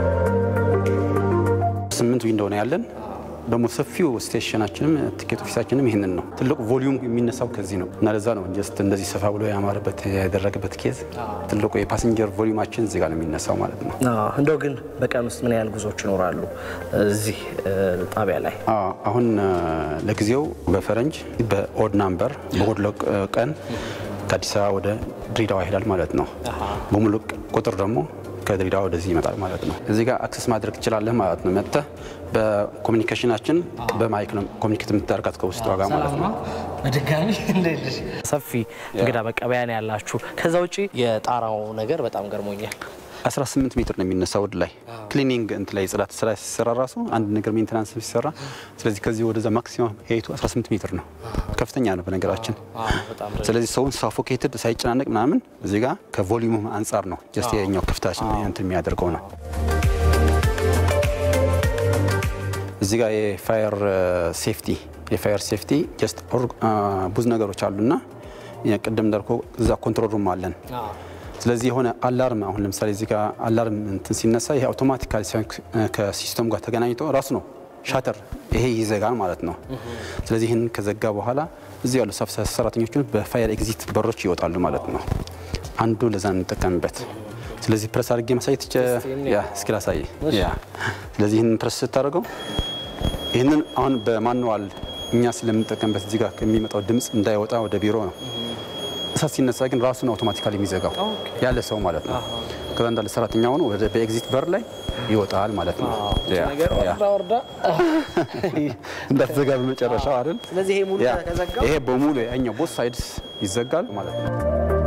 ስምንት ዊንዶው ነው ያለን ደግሞ ሰፊው ስቴሽናችንም ቲኬት ኦፊሳችንም ይሄንን ነው ትልቁ ቮሊዩም የሚነሳው ከዚህ ነው እና ለዛ ነው ጀስት እንደዚህ ሰፋ ብሎ ያማረበት ያደረገበት ኬዝ ትልቁ የፓሰንጀር ቮሊዩማችን እዚህ ጋር ነው የሚነሳው ማለት ነው እንደው ግን በቀን ውስጥ ምን ያህል ጉዞዎች ይኖራሉ እዚህ ጣቢያ ላይ አሁን ለጊዜው በፈረንጅ በኦድ ናምበር በኦድ ቀን ከአዲስ አበባ ወደ ድሬዳዋ ይሄዳል ማለት ነው በሙሉ ቁጥር ደግሞ ከድሬዳዋ ወደዚህ ይመጣል ማለት ነው እዚህ ጋር አክሰስ ማድረግ ትችላለህ ማለት ነው መጣ በኮሙኒኬሽናችን በማይክ ነው ኮሙኒኬት የምታደርጋት ከውስጥ ዋጋ ማለት ነው በድጋሚ እንደዚህ ሰፊ እንግዳ መቀበያ ነው ያላችሁ ከዛ ውጪ የጣራው ነገር በጣም ገርሞኛል አስራ ስምንት ሜትር ነው የሚነሳው ወደ ላይ ክሊኒንግ እንት ላይ ጽዳት ስራ ሲሰራ ራሱ አንድ ነገር ሜንቴናንስ ሲሰራ ስለዚህ ከዚህ ወደዛ ማክሲመም ሄይቱ አስራ ስምንት ሜትር ነው ከፍተኛ ነው በነገራችን ስለዚህ ሰውን ሳፎኬትድ ሳይጨናነቅ ምናምን እዚህ ጋር ከቮሊዩሙ አንፃር ነው ጀስት የኛው ከፍታችን እንት የሚያደርገው ነው እዚህ ጋር የፋየር ሴፍቲ የፋየር ሴፍቲ ጀስት ብዙ ነገሮች አሉና ቅድም እንዳልኩ እዛ ኮንትሮል ሩም አለን ስለዚህ የሆነ አላርም አሁን ለምሳሌ እዚህ ጋር አላርም እንትን ሲነሳ ይሄ አውቶማቲካሊ ከሲስተም ጋር ተገናኝቶ ራሱ ነው ሻተር ይሄ ይዘጋል ማለት ነው ስለዚህ ይሄን ከዘጋ በኋላ እዚህ ያሉ ሰራተኞቹ በፋየር ኤግዚት በሮች ይወጣሉ ማለት ነው አንዱ ለዛ እንጠቀምበት ስለዚህ ፕሬስ አድርጌ ማሳየት ያ እስኪ ላሳይ ያ ስለዚህ ይሄን ፕሬስ ስታደርገው ይሄንን አሁን በማኑዋል እኛ ስለምንጠቀምበት እዚህ ጋር ከሚመጣው ድምጽ እንዳይወጣ ወደ ቢሮ ነው እሳት ሲነሳ ግን ራሱ ነው አውቶማቲካሊ የሚዘጋው ያለ ሰው ማለት ነው ከዛ እንዳለ ሰራተኛው ነው ወደ በኤግዚት በር ላይ ይወጣል ማለት ነው ያ ነገር ወርዳ ወርዳ እንዳትዘጋ በመጨረሻው አይደል ስለዚህ ይሄ ሙሉ ተዘጋው ይሄ በሙሉ ያኛው ቦት ሳይድስ ይዘጋል ማለት ነው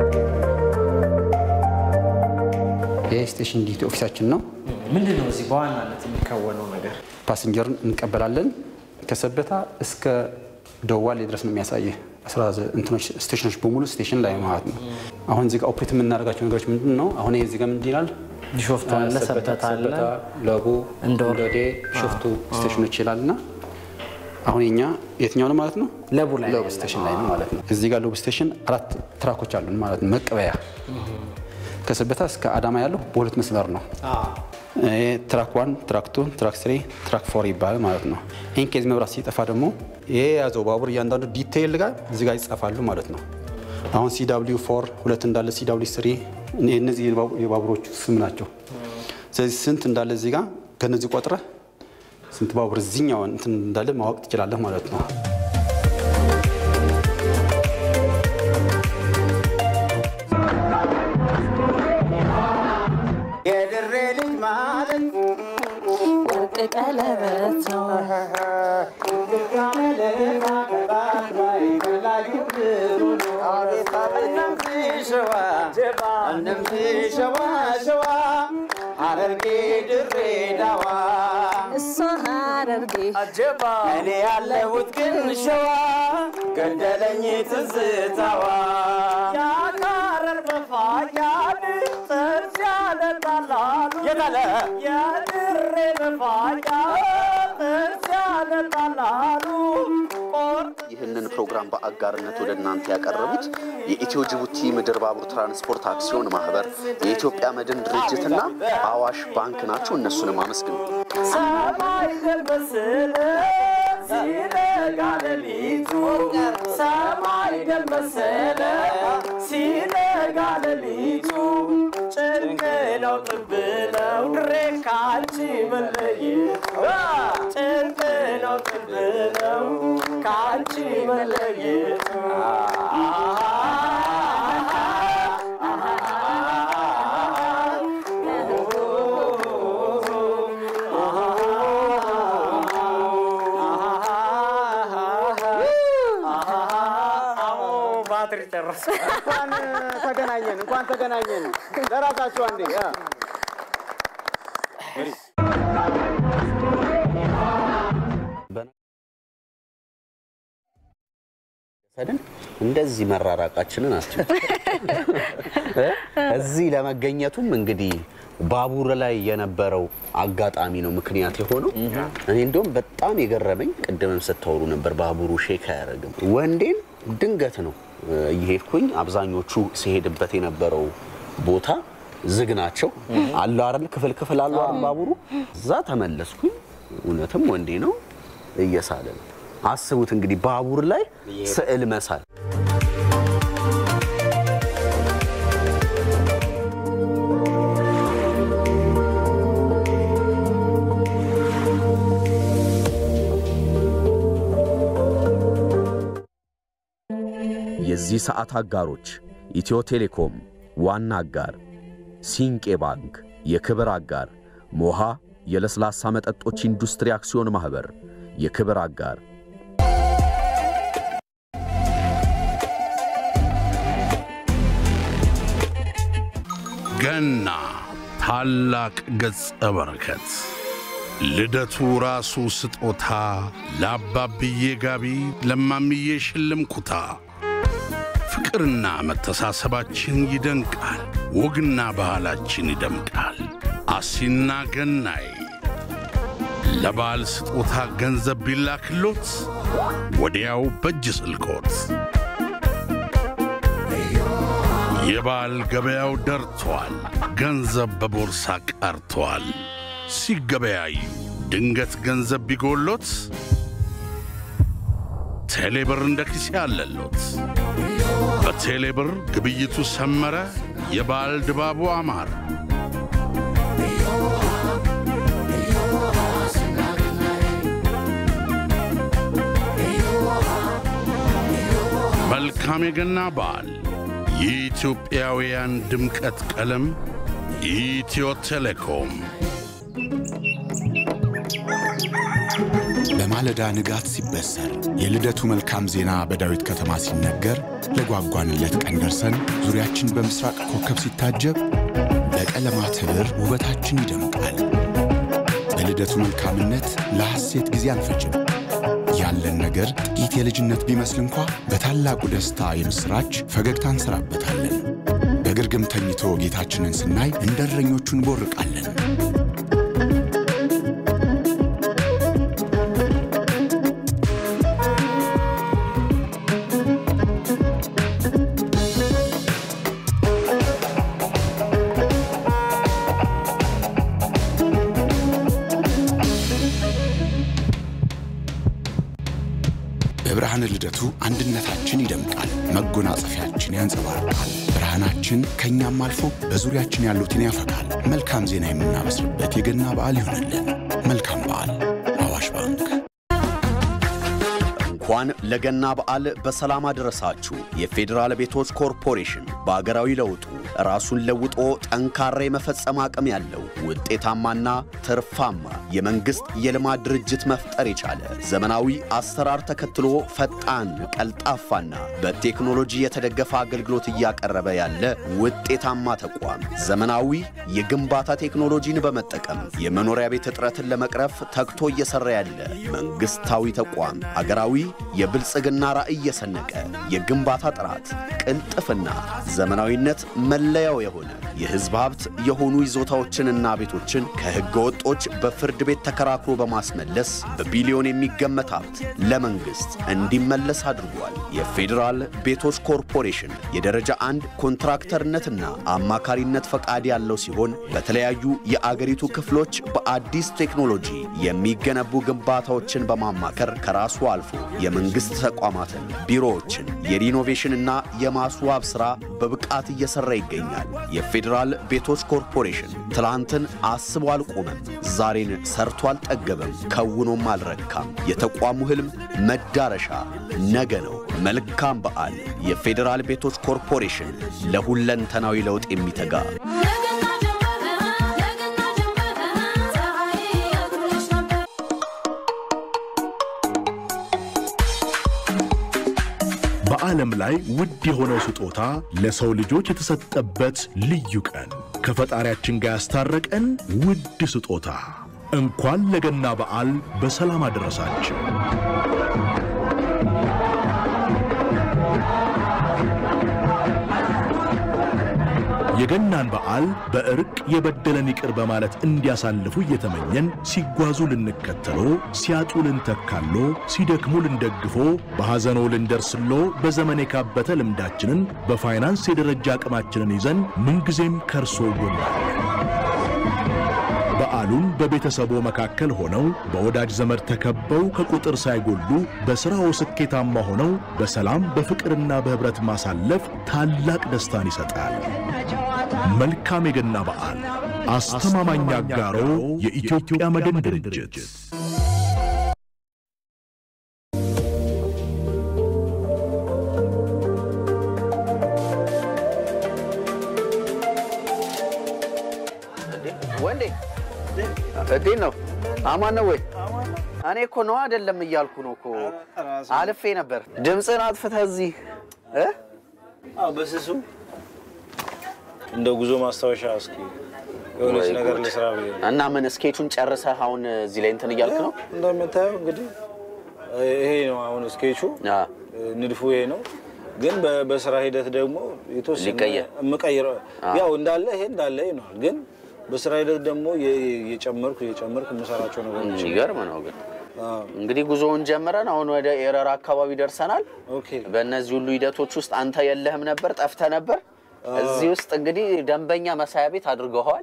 የስቴሽን ዲቲ ኦፊሳችን ነው ምንድነው እዚህ በዋናነት የሚከወነው ነገር ፓሰንጀርን እንቀበላለን ከሰበታ እስከ ደዋሌ ድረስ ነው የሚያሳየው አስራ ዘጠኝ እንትኖች ስቴሽኖች በሙሉ ስቴሽን ላይ ማለት ነው አሁን እዚህ ጋር ኦፕሬት የምናደርጋቸው ነገሮች ምንድነው አሁን እዚህ ጋር ምን ይላል ቢሾፍቱ አለ ሰበታ አለ ለቡ እንዶዴ ቢሾፍቱ ስቴሽኖች ይላልና አሁን እኛ የትኛው ነው ማለት ነው ለቡ ላይ ለቡ ስቴሽን ላይ ነው ማለት ነው እዚህ ጋር ለቡ ስቴሽን አራት ትራኮች አሉን ማለት ነው መቀበያ ከሰበታ እስከ አዳማ ያለው በሁለት መስመር ነው አዎ ትራክ ዋን ትራክ ቱ ትራክ ስሪ ትራክ ፎር ይባላል ማለት ነው ኢንኬዝ መብራት ሲጠፋ ደግሞ ይሄ ያዘው ባቡር እያንዳንዱ ዲቴይል ጋር እዚህ ጋር ይጻፋሉ ማለት ነው አሁን ሲ ደብሊው ፎር ሁለት እንዳለ ሲ ደብሊው ስሪ እነዚህ የባቡሮቹ ስም ናቸው ስለዚህ ስንት እንዳለ እዚህ ጋር ከነዚህ ቆጥረ ስንት ባቡር እዚህኛው እንትን እንዳለ ማወቅ ትችላለህ ማለት ነው የድሬ ልጅ ማለት ወርቅ ቀለበት ነው ሐረርጌ ድሬዳዋ እሷ ሐረርጌ አጀባ እኔ ያለሁት ግን ሸዋ ገደለኝ ትዝታዋ ያካረር በፋያድ ጥርስ ያለጣላሉ የታለ የድሬ በፋያድ ጥርስ ያለጣላሉ ይህንን ፕሮግራም በአጋርነት ወደ እናንተ ያቀረቡት የኢትዮ ጅቡቲ ምድር ባቡር ትራንስፖርት አክሲዮን ማህበር የኢትዮጵያ መድን ድርጅትና አዋሽ ባንክ ናቸው እነሱንም አመስግኑ ሰማይ ደልመስለ ሲነጋ ሌሊቱ ሰማይ ደልመስለ ሲነጋ ሌሊቱ ጭንቅ ነው ጥብ ነው ድሬ ካንቺ መለየት ጭንቅ ነው ጥብ ነው ካንቺ መለየት ባትሪ ጨረሰ እንኳን ተገናኘን እንኳን ተገናኘን ለራሳችሁ አንዴ ሰደን እንደዚህ መራራቃችንን አስችል እዚህ ለመገኘቱም እንግዲህ ባቡር ላይ የነበረው አጋጣሚ ነው ምክንያት የሆነው እኔ እንደውም በጣም የገረመኝ ቅድምም ስተወሩ ነበር ባቡሩ ሼክ ያረጋም ወንዴን ድንገት ነው ይሄድኩኝ አብዛኞቹ ሲሄድበት የነበረው ቦታ ዝግ ናቸው አለ አይደል ክፍል ክፍል አለው ባቡሩ እዛ ተመለስኩኝ እውነትም ወንዴ ነው እየሳለ ነው አስቡት እንግዲህ ባቡር ላይ ስዕል መሳል የዚህ ሰዓት አጋሮች ኢትዮ ቴሌኮም ዋና አጋር ሲንቄ ባንክ የክብር አጋር ሞሃ የለስላሳ መጠጦች ኢንዱስትሪ አክሲዮን ማህበር የክብር አጋር ገና ታላቅ ገጸ በረከት ልደቱ ራሱ ስጦታ ለአባብዬ ጋቢ ለማምዬ ሽልምኩታ ፍቅርና መተሳሰባችን ይደንቃል ወግና ባህላችን ይደምቃል አሲና ገናይ ለባል ስጦታ ገንዘብ ቢላክሎት ወዲያው በእጅ ስልኮት የባል ገበያው ደርቷል ገንዘብ በቦርሳ ቀርቷል ሲገበያዩ ድንገት ገንዘብ ቢጎሎት ቴሌብር እንደ ኪስ ያለሎት በቴሌብር ግብይቱ ሰመረ የባል ድባቡ አማረ መልካም የገና በዓል የኢትዮጵያውያን ድምቀት ቀለም ኢትዮ ቴሌኮም በማለዳ ንጋት ሲበሰር የልደቱ መልካም ዜና በዳዊት ከተማ ሲነገር ለጓጓንለት ቀን ደርሰን ዙሪያችን በምስራቅ ኮከብ ሲታጀብ በቀለማት ህብር ውበታችን ይደምቃል። በልደቱ መልካምነት ለሐሴት ጊዜ አንፈጅም። ያለን ነገር ጥቂት የልጅነት ቢመስል እንኳ በታላቁ ደስታ የምስራች ፈገግታ እንሰራበታለን። በግርግም ተኝቶ ጌታችንን ስናይ እንደረኞቹን ቦርቃለን። በብርሃነ ልደቱ አንድነታችን ይደምቃል፣ መጎናጸፊያችን ያንጸባርቃል። ብርሃናችን ከኛም አልፎ በዙሪያችን ያሉትን ያፈካል። መልካም ዜና የምናበስርበት የገና በዓል ይሆንልን። መልካም በዓል። አዋሽ ባንክ። እንኳን ለገና በዓል በሰላም አደረሳችሁ። የፌዴራል ቤቶች ኮርፖሬሽን በአገራዊ ለውጡ ራሱን ለውጦ ጠንካራ የመፈጸም አቅም ያለው ውጤታማና ትርፋማ የመንግስት የልማት ድርጅት መፍጠር የቻለ ዘመናዊ አሰራር ተከትሎ ፈጣን ቀልጣፋና በቴክኖሎጂ የተደገፈ አገልግሎት እያቀረበ ያለ ውጤታማ ተቋም ዘመናዊ የግንባታ ቴክኖሎጂን በመጠቀም የመኖሪያ ቤት እጥረትን ለመቅረፍ ተግቶ እየሰራ ያለ መንግስታዊ ተቋም አገራዊ የብልጽግና ራዕይ የሰነቀ የግንባታ ጥራት ቅልጥፍና ዘመናዊነት መለያው የሆነ የህዝብ ሀብት የሆኑ ይዞታዎችንና ቤቶችን ከህገ ወጦች በፍርድ ቤት ተከራክሮ በማስመለስ በቢሊዮን የሚገመት ሀብት ለመንግስት እንዲመለስ አድርጓል። የፌዴራል ቤቶች ኮርፖሬሽን የደረጃ አንድ ኮንትራክተርነትና አማካሪነት ፈቃድ ያለው ሲሆን በተለያዩ የአገሪቱ ክፍሎች በአዲስ ቴክኖሎጂ የሚገነቡ ግንባታዎችን በማማከር ከራሱ አልፎ የመንግስት ተቋማትን ቢሮዎችን የሪኖቬሽንና የማስዋብ ሥራ በብቃት እየሰራ ይገኛል። የፌዴራል ቤቶች ኮርፖሬሽን ትላንትን አስቦ አልቆመም፣ ዛሬን ሰርቶ አልጠገበም፣ ከውኖም አልረካም። የተቋሙ ህልም መዳረሻ ነገ ነው። መልካም በዓል። የፌዴራል ቤቶች ኮርፖሬሽን ለሁለንተናዊ ለውጥ የሚተጋ በዓለም ላይ ውድ የሆነው ስጦታ ለሰው ልጆች የተሰጠበት ልዩ ቀን ከፈጣሪያችን ጋር ያስታረቀን ውድ ስጦታ እንኳን ለገና በዓል በሰላም አደረሳችሁ። የገናን በዓል በእርቅ የበደለን ይቅር በማለት እንዲያሳልፉ እየተመኘን ሲጓዙ ልንከተሎ ሲያጡ ልንተካሎ ሲደክሙ ልንደግፎ በሐዘኖ ልንደርስሎ በዘመን የካበተ ልምዳችንን በፋይናንስ የደረጃ አቅማችንን ይዘን ምንጊዜም ከርሶ ጎናለን። በዓሉን በቤተሰቦ መካከል ሆነው በወዳጅ ዘመድ ተከበው ከቁጥር ሳይጎሉ በሥራው ስኬታማ ሆነው በሰላም በፍቅርና በህብረት ማሳለፍ ታላቅ ደስታን ይሰጣል። መልካም የገና በዓል። አስተማማኝ አጋሮ የኢትዮጵያ መድን ድርጅት። ወንዴ እዴት ነው? አማን ነው ወይ? እኔ እኮ ነው አይደለም እያልኩ ነው እኮ አልፌ ነበር። ድምጽን አጥፍተህ እዚህ እ አዎ በስሱ እንደ ጉዞ ማስታወሻ እስኪ የሆነች ነገር ለስራ ብዬ እና ምን ስኬቹን ጨርሰህ አሁን እዚህ ላይ እንትን እያልክ ነው? እንደምታየው እንግዲህ ይሄ ነው አሁን ስኬቹ ንድፉ ይሄ ነው። ግን በስራ ሂደት ደግሞ የተወሰነ መቀየር ያው እንዳለ ይሄ እንዳለ ይሆናል። ግን በስራ ሂደት ደግሞ የጨመርኩ የጨመርኩ መሰራቸው ነገሮች ይገርም ነው ግን እንግዲህ ጉዞውን ጀምረን አሁን ወደ ኤረር አካባቢ ደርሰናል ኦኬ በእነዚህ ሁሉ ሂደቶች ውስጥ አንተ የለህም ነበር ጠፍተ ነበር እዚህ ውስጥ እንግዲህ ደንበኛ መሳያ ቤት አድርገዋል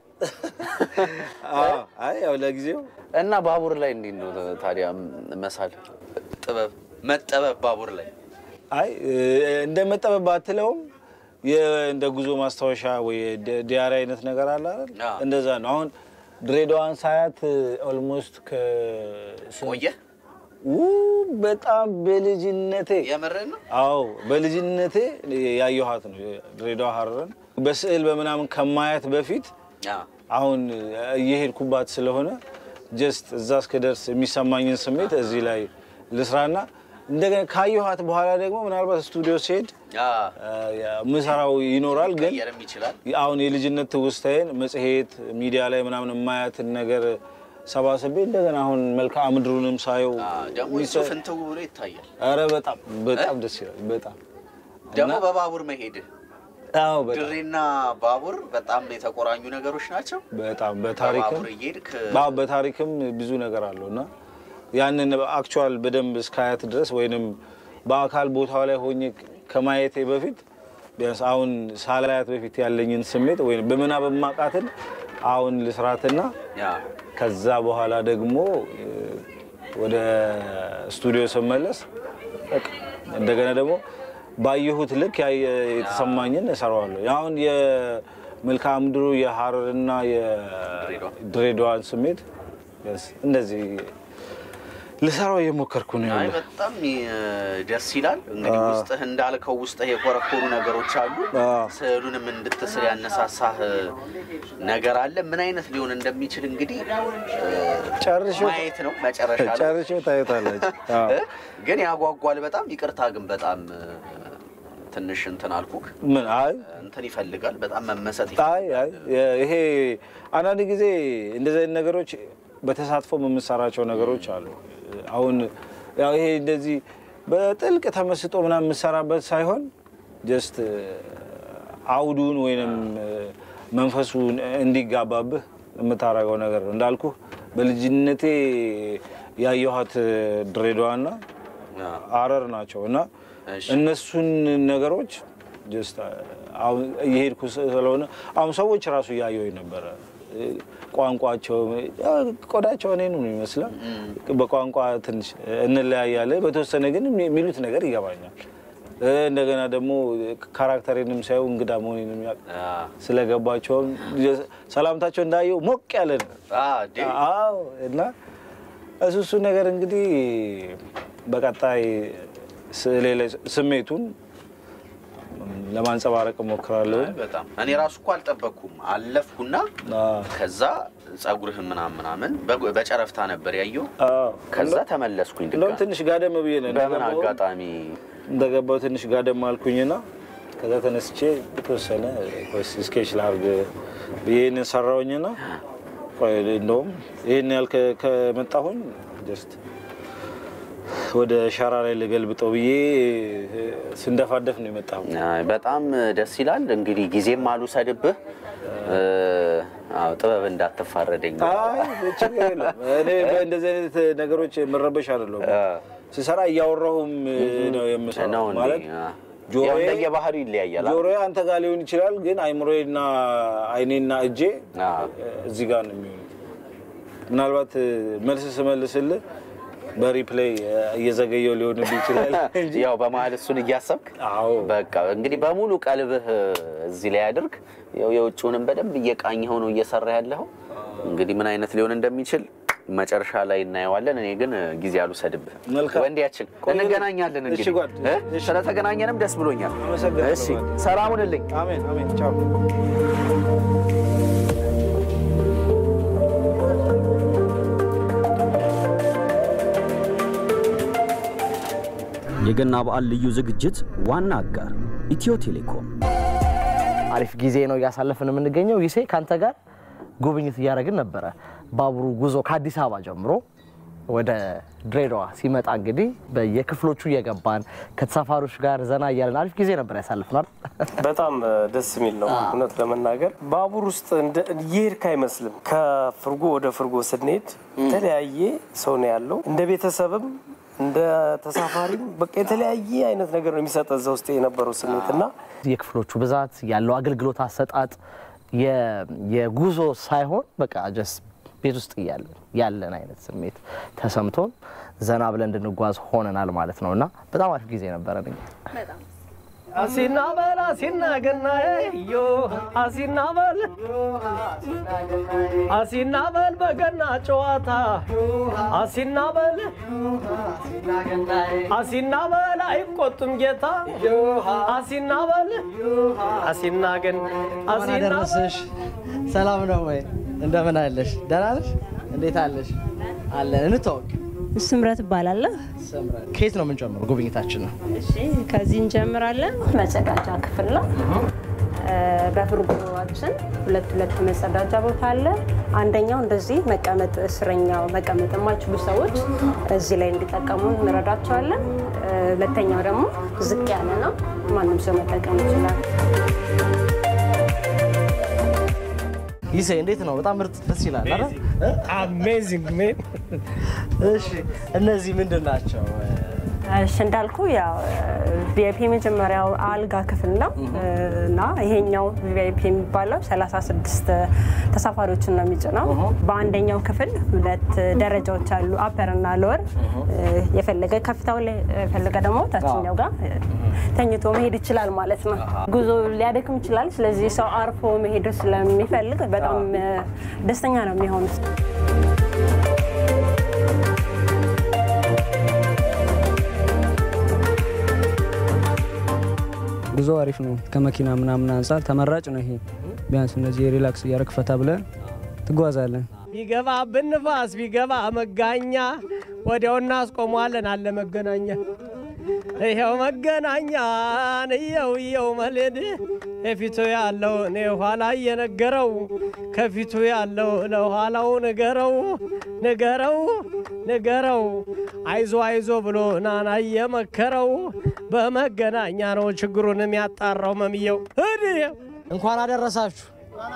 አዎ አይ ያው ለጊዜው እና ባቡር ላይ እንዴት ነው ታዲያ መሳል ጥበብ መጠበብ ባቡር ላይ አይ እንደ መጠበብ አትለውም እንደ ጉዞ ማስታወሻ ወይ ዲያሪ አይነት ነገር አለ አይደል እንደዛ ነው አሁን ድሬዳዋን ሳያት ኦልሞስት ከቆየ በጣም በልጅነቴ የመረን ነው አዎ በልጅነቴ ያየኋት ነው ድሬዳዋ ሀረርን በስዕል በመናምን ከማያት በፊት አሁን እየሄድኩባት ስለሆነ ጀስት እዛ እስከደርስ የሚሰማኝን ስሜት እዚህ ላይ ልስራና እንደገና ካየኋት በኋላ ደግሞ ምናልባት ስቱዲዮ ሲሄድ ምሰራው ይኖራል ግን አሁን የልጅነት ትውስታዬን መጽሔት ሚዲያ ላይ ምናምን ማያት ነገር ሰባሰቤ እንደገና አሁን መልካ ምድሩንም ሳየው ደሞ እሱ ፍንተው ብሎ ይታያል አረ በጣም በጣም ደስ ይላል በጣም ደሞ በባቡር መሄድ አዎ በጣም ድሬና ባቡር በጣም የተቆራኙ ነገሮች ናቸው በጣም በታሪክም ባው በታሪክም ብዙ ነገር አለውና ያንን አክቹዋል በደንብ ስካያት ድረስ ወይንም በአካል ቦታው ላይ ሆኜ ከማየቴ በፊት ቢያንስ አሁን ሳላያት በፊት ያለኝን ስሜት ወይንም በመናብ ማቃተን አሁን ልስራትና ያ ከዛ በኋላ ደግሞ ወደ ስቱዲዮ ስመለስ እንደገና ደግሞ ባየሁት ልክ የተሰማኝን እሰራዋለሁ ያውን የመልካ ምድሩ የሐረርና የድሬዳዋን ስሜት እንደዚህ ለሰራው የሞከርኩ ነው አይ በጣም ደስ ይላል እንግዲህ ውስጥህ እንዳልከው ውስጥህ የቆረቆሩ ነገሮች አሉ ስዕሉንም እንድትስል ያነሳሳህ ነገር አለ ምን አይነት ሊሆን እንደሚችል እንግዲህ ጨርሾ ማየት ነው መጨረሻ ላይ ጨርሾ ታይታለች ግን ያጓጓል በጣም ይቅርታ ግን በጣም ትንሽ እንትን አልኩክ ምን አይ እንትን ይፈልጋል በጣም መመሰጥ ይፈልጋል አይ ይሄ አንዳንድ ጊዜ እንደዚህ አይነት ነገሮች በተሳትፎ መምሰራቸው ነገሮች አሉ አሁን ያው ይሄ እንደዚህ በጥልቅ ተመስጦ ምናምን መሰራበት ሳይሆን ጀስት አውዱን ወይንም መንፈሱን እንዲጋባብህ የምታረጋው ነገር እንዳልኩ በልጅነቴ ያየኋት ድሬዳዋና ሐረር ናቸውና እነሱን ነገሮች ጀስት አሁን እየሄድኩ ስለሆነ አሁን ሰዎች ራሱ ያየው ነበር ቋንቋቸው ቆዳቸው እኔን ነው የሚመስለው በቋንቋ ትንሽ እንለያያለን በተወሰነ ግን የሚሉት ነገር ይገባኛል እንደገና ደግሞ ካራክተሬንም ሳይው እንግዳ መሆኔንም ስለገባቸው ሰላምታቸው እንዳየው ሞቅ ያለ ነው አዎ እና እሱሱ ነገር እንግዲህ በቀጣይ ስለ ስሜቱን ለማንጸባረቅ ሞክራለሁ በጣም እኔ ራሱ እኮ አልጠበቅኩም አለፍኩና ከዛ ጸጉርህ ምናምን ምናምን በጨረፍታ ነበር ያየው ከዛ ተመለስኩኝ ድጋ ትንሽ ጋደም ብዬ ነው በምን አጋጣሚ እንደገባው ትንሽ ጋደም አልኩኝና ከዛ ተነስቼ ተወሰነ ስኬች ላርግ በየነ ሰራውኝና ቆይ እንደውም ይሄን ያልከ ከመጣሁኝ ጀስት ወደ ሻራ ላይ ለገልብጠው ብዬ ስንደፋደፍ ነው የመጣው አይ በጣም ደስ ይላል እንግዲህ ጊዜም አሉ ሰድብህ አው ጥበብ እንዳትፋረደኝ አይ ችግር የለም እኔ በእንደዚህ አይነት ነገሮች መረበሽ አይደለም ሲሰራ ያወራሁም ነው የምሰራው ማለት ጆሮዬ የባህሪ ይለያያል ጆሮዬ አንተ ጋር ሊሆን ይችላል ግን አይምሮዬና አይኔና እጄ እዚህ ጋር ነው የሚሆነው ምናልባት መልስ ስመልስልህ በሪፕሌይ እየዘገየው ሊሆን ይችላል ያው በመሃል እሱን እያሰብክ አዎ በቃ እንግዲህ በሙሉ ቀልብህ እዚህ ላይ አድርግ ያው የውጭውንም በደንብ እየቃኘው ነው እየሰራ ያለው እንግዲህ ምን አይነት ሊሆን እንደሚችል መጨረሻ ላይ እናየዋለን እኔ ግን ጊዜ ያሉ ሰድብህ ወንዲያችን እንገናኛለን እንግዲህ ስለተገናኘንም ደስ ብሎኛል እሺ ሰላሙንልኝ አሜን አሜን ቻው የገና በዓል ልዩ ዝግጅት ዋና አጋር ኢትዮ ቴሌኮም አሪፍ ጊዜ ነው ያሳለፈን የምንገኘው ይሴ ካንተ ጋር ጉብኝት እያደረግን ነበር ባቡሩ ጉዞ ከአዲስ አበባ ጀምሮ ወደ ድሬዳዋ ሲመጣ እንግዲህ በየክፍሎቹ እየገባን ከተሳፋሪዎች ጋር ዘና እያለን አሪፍ ጊዜ ነበር ያሳልፍናል። በጣም ደስ የሚል ነው እውነት ለመናገር ባቡር ውስጥ እየሄድክ አይመስልም። ከፍርጎ ወደ ፍርጎ ስንሄድ የተለያየ ሰው ነው ያለው እንደ ቤተሰብም እንደ ተሳፋሪም በቃ የተለያየ አይነት ነገር ነው የሚሰጠው እዛ ውስጥ የነበረው ስሜትና የክፍሎቹ ብዛት ያለው አገልግሎት አሰጣጥ የጉዞ ሳይሆን በቃ ጀስት ቤት ውስጥ ያለን ያለን አይነት ስሜት ተሰምቶን ዘና ብለን እንድንጓዝ ሆነናል ማለት ነውና በጣም አሪፍ ጊዜ ነበረን። በጣም አሲና በል አሲና ገናዬ ዮ አሲና በል አሲና በል በገና ጨዋታ አሲና በል አሲና በል አይቆጡም ጌታ አሲና በል አሲና ገን አሲና ደረሰሽ ሰላም ነው ወይ እንደምን አለሽ ደህና ነሽ እንዴት አለሽ አለን እንተዋወቅ ስምረት ባላለ ስምረት ከየት ነው የምንጀምረው ጉብኝታችን ነው እሺ ከዚህ እንጀምራለን መጸዳጃ ክፍል ነው በፍርጎዋችን ሁለት ሁለት መጸዳጃ ቦታ አለ አንደኛው እንደዚህ መቀመጥ እስረኛው መቀመጥ የማይችሉ ሰዎች እዚህ ላይ እንዲጠቀሙ እንረዳቸዋለን ሁለተኛው ደግሞ ዝቅ ያለ ነው ማንም ሰው መጠቀም ይችላል ይሄ እንዴት ነው በጣም ምርጥ ደስ ይላል አይደል አሜዚንግ ሜን እሺ እነዚህ ምንድናቸው እሺ እንዳልኩ ያው ቪአይፒ መጀመሪያው አልጋ ክፍል ነው እና ይሄኛው ቪአይፒ የሚባለው ሰላሳ ስድስት ተሳፋሪዎችን ነው የሚጭነው በአንደኛው ክፍል ሁለት ደረጃዎች አሉ አፐር እና ሎወር የፈለገ ከፍታው ላይ የፈለገ ደግሞ ታችኛው ጋር ተኝቶ መሄድ ይችላል ማለት ነው ጉዞ ሊያደክም ይችላል ስለዚህ ሰው አርፎ መሄድ ስለሚፈልግ በጣም ደስተኛ ነው የሚሆነው ጉዞ አሪፍ ነው ከመኪና ምናምን አንፃር ተመራጭ ነው ይሄ ቢያንስ እነዚህ ሪላክስ ያረክ ፈታ ብለን ትጓዛለን ቢገባ በንፋስ ቢገባ መጋኛ ወዲያውና አስቆሟለን አለ መገናኛ ይሄው መገናኛ ነው ይው መልድ ከፊቱ ያለው ነው ኋላ የነገረው ከፊቱ ያለው ለኋላው ነገረው ነገረው ነገረው አይዞ አይዞ ብሎ ናና የመከረው በመገናኛ ነው ችግሩን የሚያጣራው መምየው እንኳን አደረሳችሁ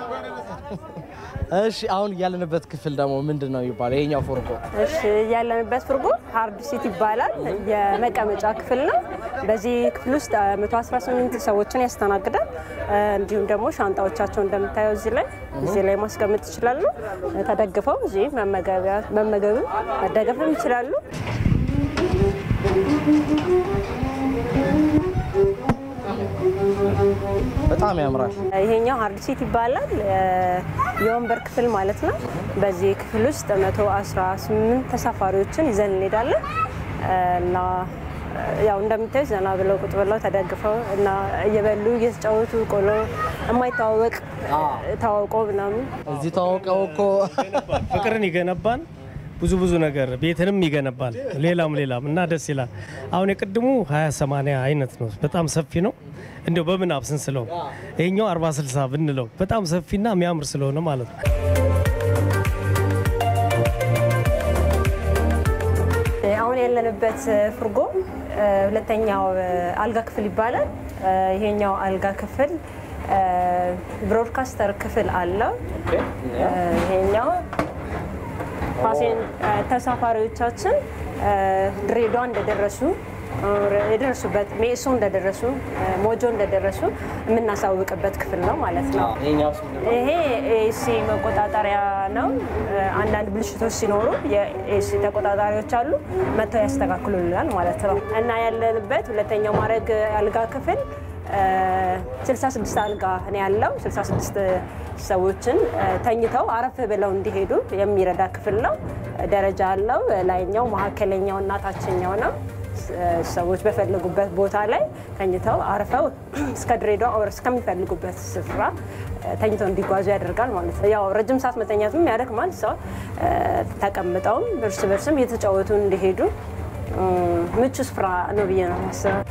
እሺ አሁን ያለንበት ክፍል ደግሞ ምንድነው ይባላል ይሄኛው ፍርጎ እሺ ያለንበት ፍርጎ ሃርድ ሲት ይባላል የመቀመጫ ክፍል ነው በዚህ ክፍል ውስጥ መቶ አስራ ስምንት ሰዎችን ያስተናግዳል እንዲሁም ደግሞ ሻንጣዎቻቸው እንደምታዩ እዚህ ላይ እዚህ ላይ ማስቀመጥ ይችላሉ ተደግፈው እዚህ መመገቢያ መመገብ መደገፍም ይችላሉ በጣም ያምራል ይሄኛው ሃርድ ሲት ይባላል የወንበር ክፍል ማለት ነው በዚህ ክፍል ውስጥ መቶ አስራ ስምንት ተሳፋሪዎችን ይዘን እንሄዳለን እና ያው እንደምታዩ ዘና ብለው ቁጭ ብለው ተደግፈው እና እየበሉ እየተጫወቱ ቆሎ የማይታወቅ ታውቆ ምናምን እዚህ ታውቀው እኮ ፍቅርን ይገነባል ብዙ ብዙ ነገር ቤትንም ይገነባል ሌላም ሌላም እና ደስ ይላል አሁን የቅድሙ ሃያ ሰማንያ አይነት ነው በጣም ሰፊ ነው እንደው በምናብ ስንስለው ይሄኛው አርባ ስልሳ ብንለው በጣም ሰፊና የሚያምር ስለሆነ ማለት ነው አሁን ያለንበት ፍርጎ ሁለተኛው አልጋ ክፍል ይባላል ይሄኛው አልጋ ክፍል ብሮድካስተር ክፍል አለው ይሄኛው ፓሴን ተሳፋሪዎቻችን ድሬዳዋ እንደደረሱ የደረሱበት ሜሶ እንደደረሱ ሞጆ እንደደረሱ የምናሳውቅበት ክፍል ነው ማለት ነው ይሄ ኤሲ መቆጣጠሪያ ነው አንዳንድ ብልሽቶች ሲኖሩ የኤሲ ተቆጣጣሪዎች አሉ መተው ያስተካክሉልናል ማለት ነው እና ያለንበት ሁለተኛው ማረግ አልጋ ክፍል ስልሳ ስድስት አልጋ ነው ያለው ስልሳ ስድስት ሰዎችን ተኝተው አረፍ ብለው እንዲሄዱ የሚረዳ ክፍል ነው ደረጃ አለው ላይኛው መሐከለኛው እና ታችኛው ነው ሰዎች በፈለጉበት ቦታ ላይ ተኝተው አርፈው እስከ ድሬዳዋ ወር እስከሚፈልጉበት ስፍራ ተኝተው እንዲጓዙ ያደርጋል ማለት ነው ያው ረጅም ሰዓት መተኛትም ያደክማል ሰው ተቀምጠው እርስ በርስም እየተጫወቱ እንዲሄዱ ምቹ ስፍራ ነው ብዬ ነው የማስበው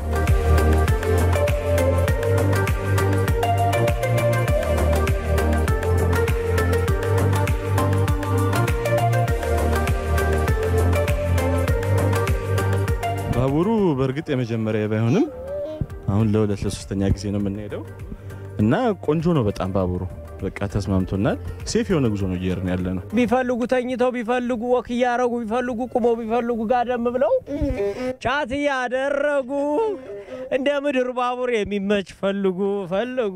በእርግጥ የመጀመሪያ ባይሆንም አሁን ለሁለት ለሶስተኛ ጊዜ ነው የምንሄደው እና ቆንጆ ነው በጣም ባቡሩ በቃ ተስማምቶናል ሴፍ የሆነ ጉዞ ነው እየሄድን ያለ ነው ቢፈልጉ ተኝተው ቢፈልጉ ወክ ያረጉ ቢፈልጉ ቁመው ቢፈልጉ ጋደም ብለው ጫት ያደረጉ እንደ ምድር ባቡር የሚመች ፈልጉ ፈልጉ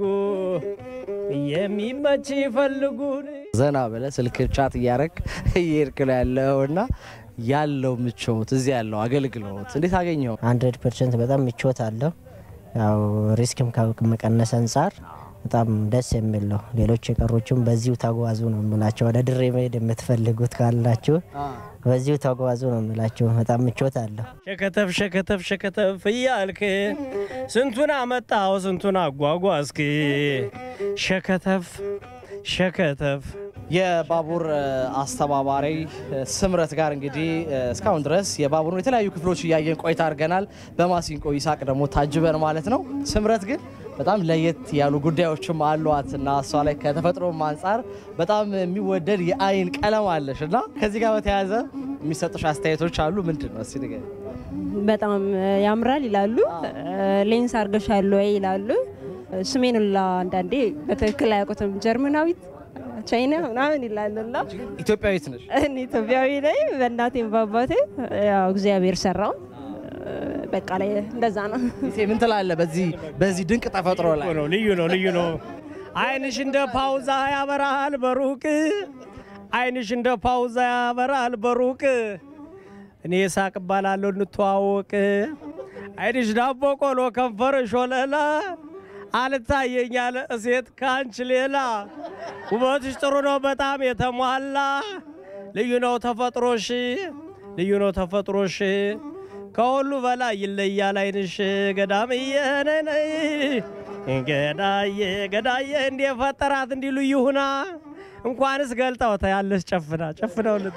የሚመች ፈልጉ ዘና በለ ስልክ ጫት ያረክ እየሄድክ ነው ያለውና ያለው ምቾት እዚህ ያለው አገልግሎት እንዴት አገኘው መቶ ፐርሰንት በጣም ምቾት አለው ያው ሪስክም ከመቀነስ አንፃር በጣም ደስ የሚል ነው ሌሎች የቀሮቹም በዚሁ ተጓዙ ነው የምላቸው ወደ ድሬ መሄድ የምትፈልጉት ካላችሁ በዚሁ ተጓዙ ነው የምላቸው በጣም ምቾት አለው ሸከተፍ ሸከተፍ ሸከተፍ እያልክ ስንቱን አመጣው ስንቱን አጓጓዝክ ሸከተፍ ሸከተፍ የባቡር አስተባባሪ ስምረት ጋር እንግዲህ እስካሁን ድረስ የባቡሩን የተለያዩ ክፍሎች ያየን ቆይታ አድርገናል በማሲንቆ ይሳቅ ደግሞ ታጅበን ማለት ነው ስምረት ግን በጣም ለየት ያሉ ጉዳዮችም አሏትና እሷ ላይ ከተፈጥሮ አንፃር በጣም የሚወደድ የአይን ቀለም አለሽና ከዚህ ጋር በተያያዘ የሚሰጡሽ አስተያየቶች አሉ ምንድነው እስቲ ንገሪኝ በጣም ያምራል ይላሉ ሌንስ አርገሻል ወይ ይላሉ ስሜን ላ አንዳንዴ በትክክል አያውቁትም ጀርመናዊት ቻይና ምናምን ይላልና ኢትዮጵያዊት ነሽ እኔ ኢትዮጵያዊ ነኝ በእናቴም በአባቴ ያው እግዚአብሔር ሰራው በቃ ላይ እንደዛ ነው እቴ ምን ትላለህ በዚህ በዚህ ድንቅ ተፈጥሮ ላይ ነው ልዩ ነው ልዩ ነው አይንሽ እንደ ፓውዛ ያበራል በሩቅ አይንሽ እንደ ፓውዛ ያበራል በሩቅ እኔ ሳቅ ባላለው እንተዋወቅ አይንሽ ዳቦ ቆሎ ከንፈርሽ ወለላ አልታየኛለ እሴት ካንቺ ሌላ ውበትሽ ጥሩ ነው በጣም የተሟላ ልዩ ነው ተፈጥሮሽ ልዩ ነው ተፈጥሮሽ ከሁሉ በላይ ይለያል አይንሽ ገዳምዬ ነይ ገዳዬ ገዳዬ እንደ ፈጠራት እንዲ ልዩ ሆና እንኳንስ ገልጣው ታያለሽ ጨፍና ጨፍናው ልት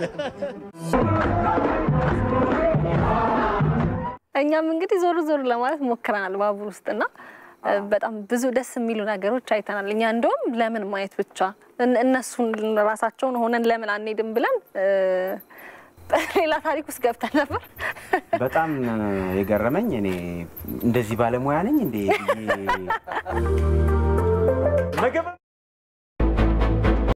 እኛም እንግዲህ ዞር ዞር ለማለት ሞክረናል ባቡር ውስጥና በጣም ብዙ ደስ የሚሉ ነገሮች አይተናል እኛ እንደውም ለምን ማየት ብቻ እነሱን ራሳቸውን ሆነን ለምን አንሄድም ብለን ሌላ ታሪክ ውስጥ ገብተን ነበር በጣም የገረመኝ እኔ እንደዚህ ባለሙያ ነኝ እንዴ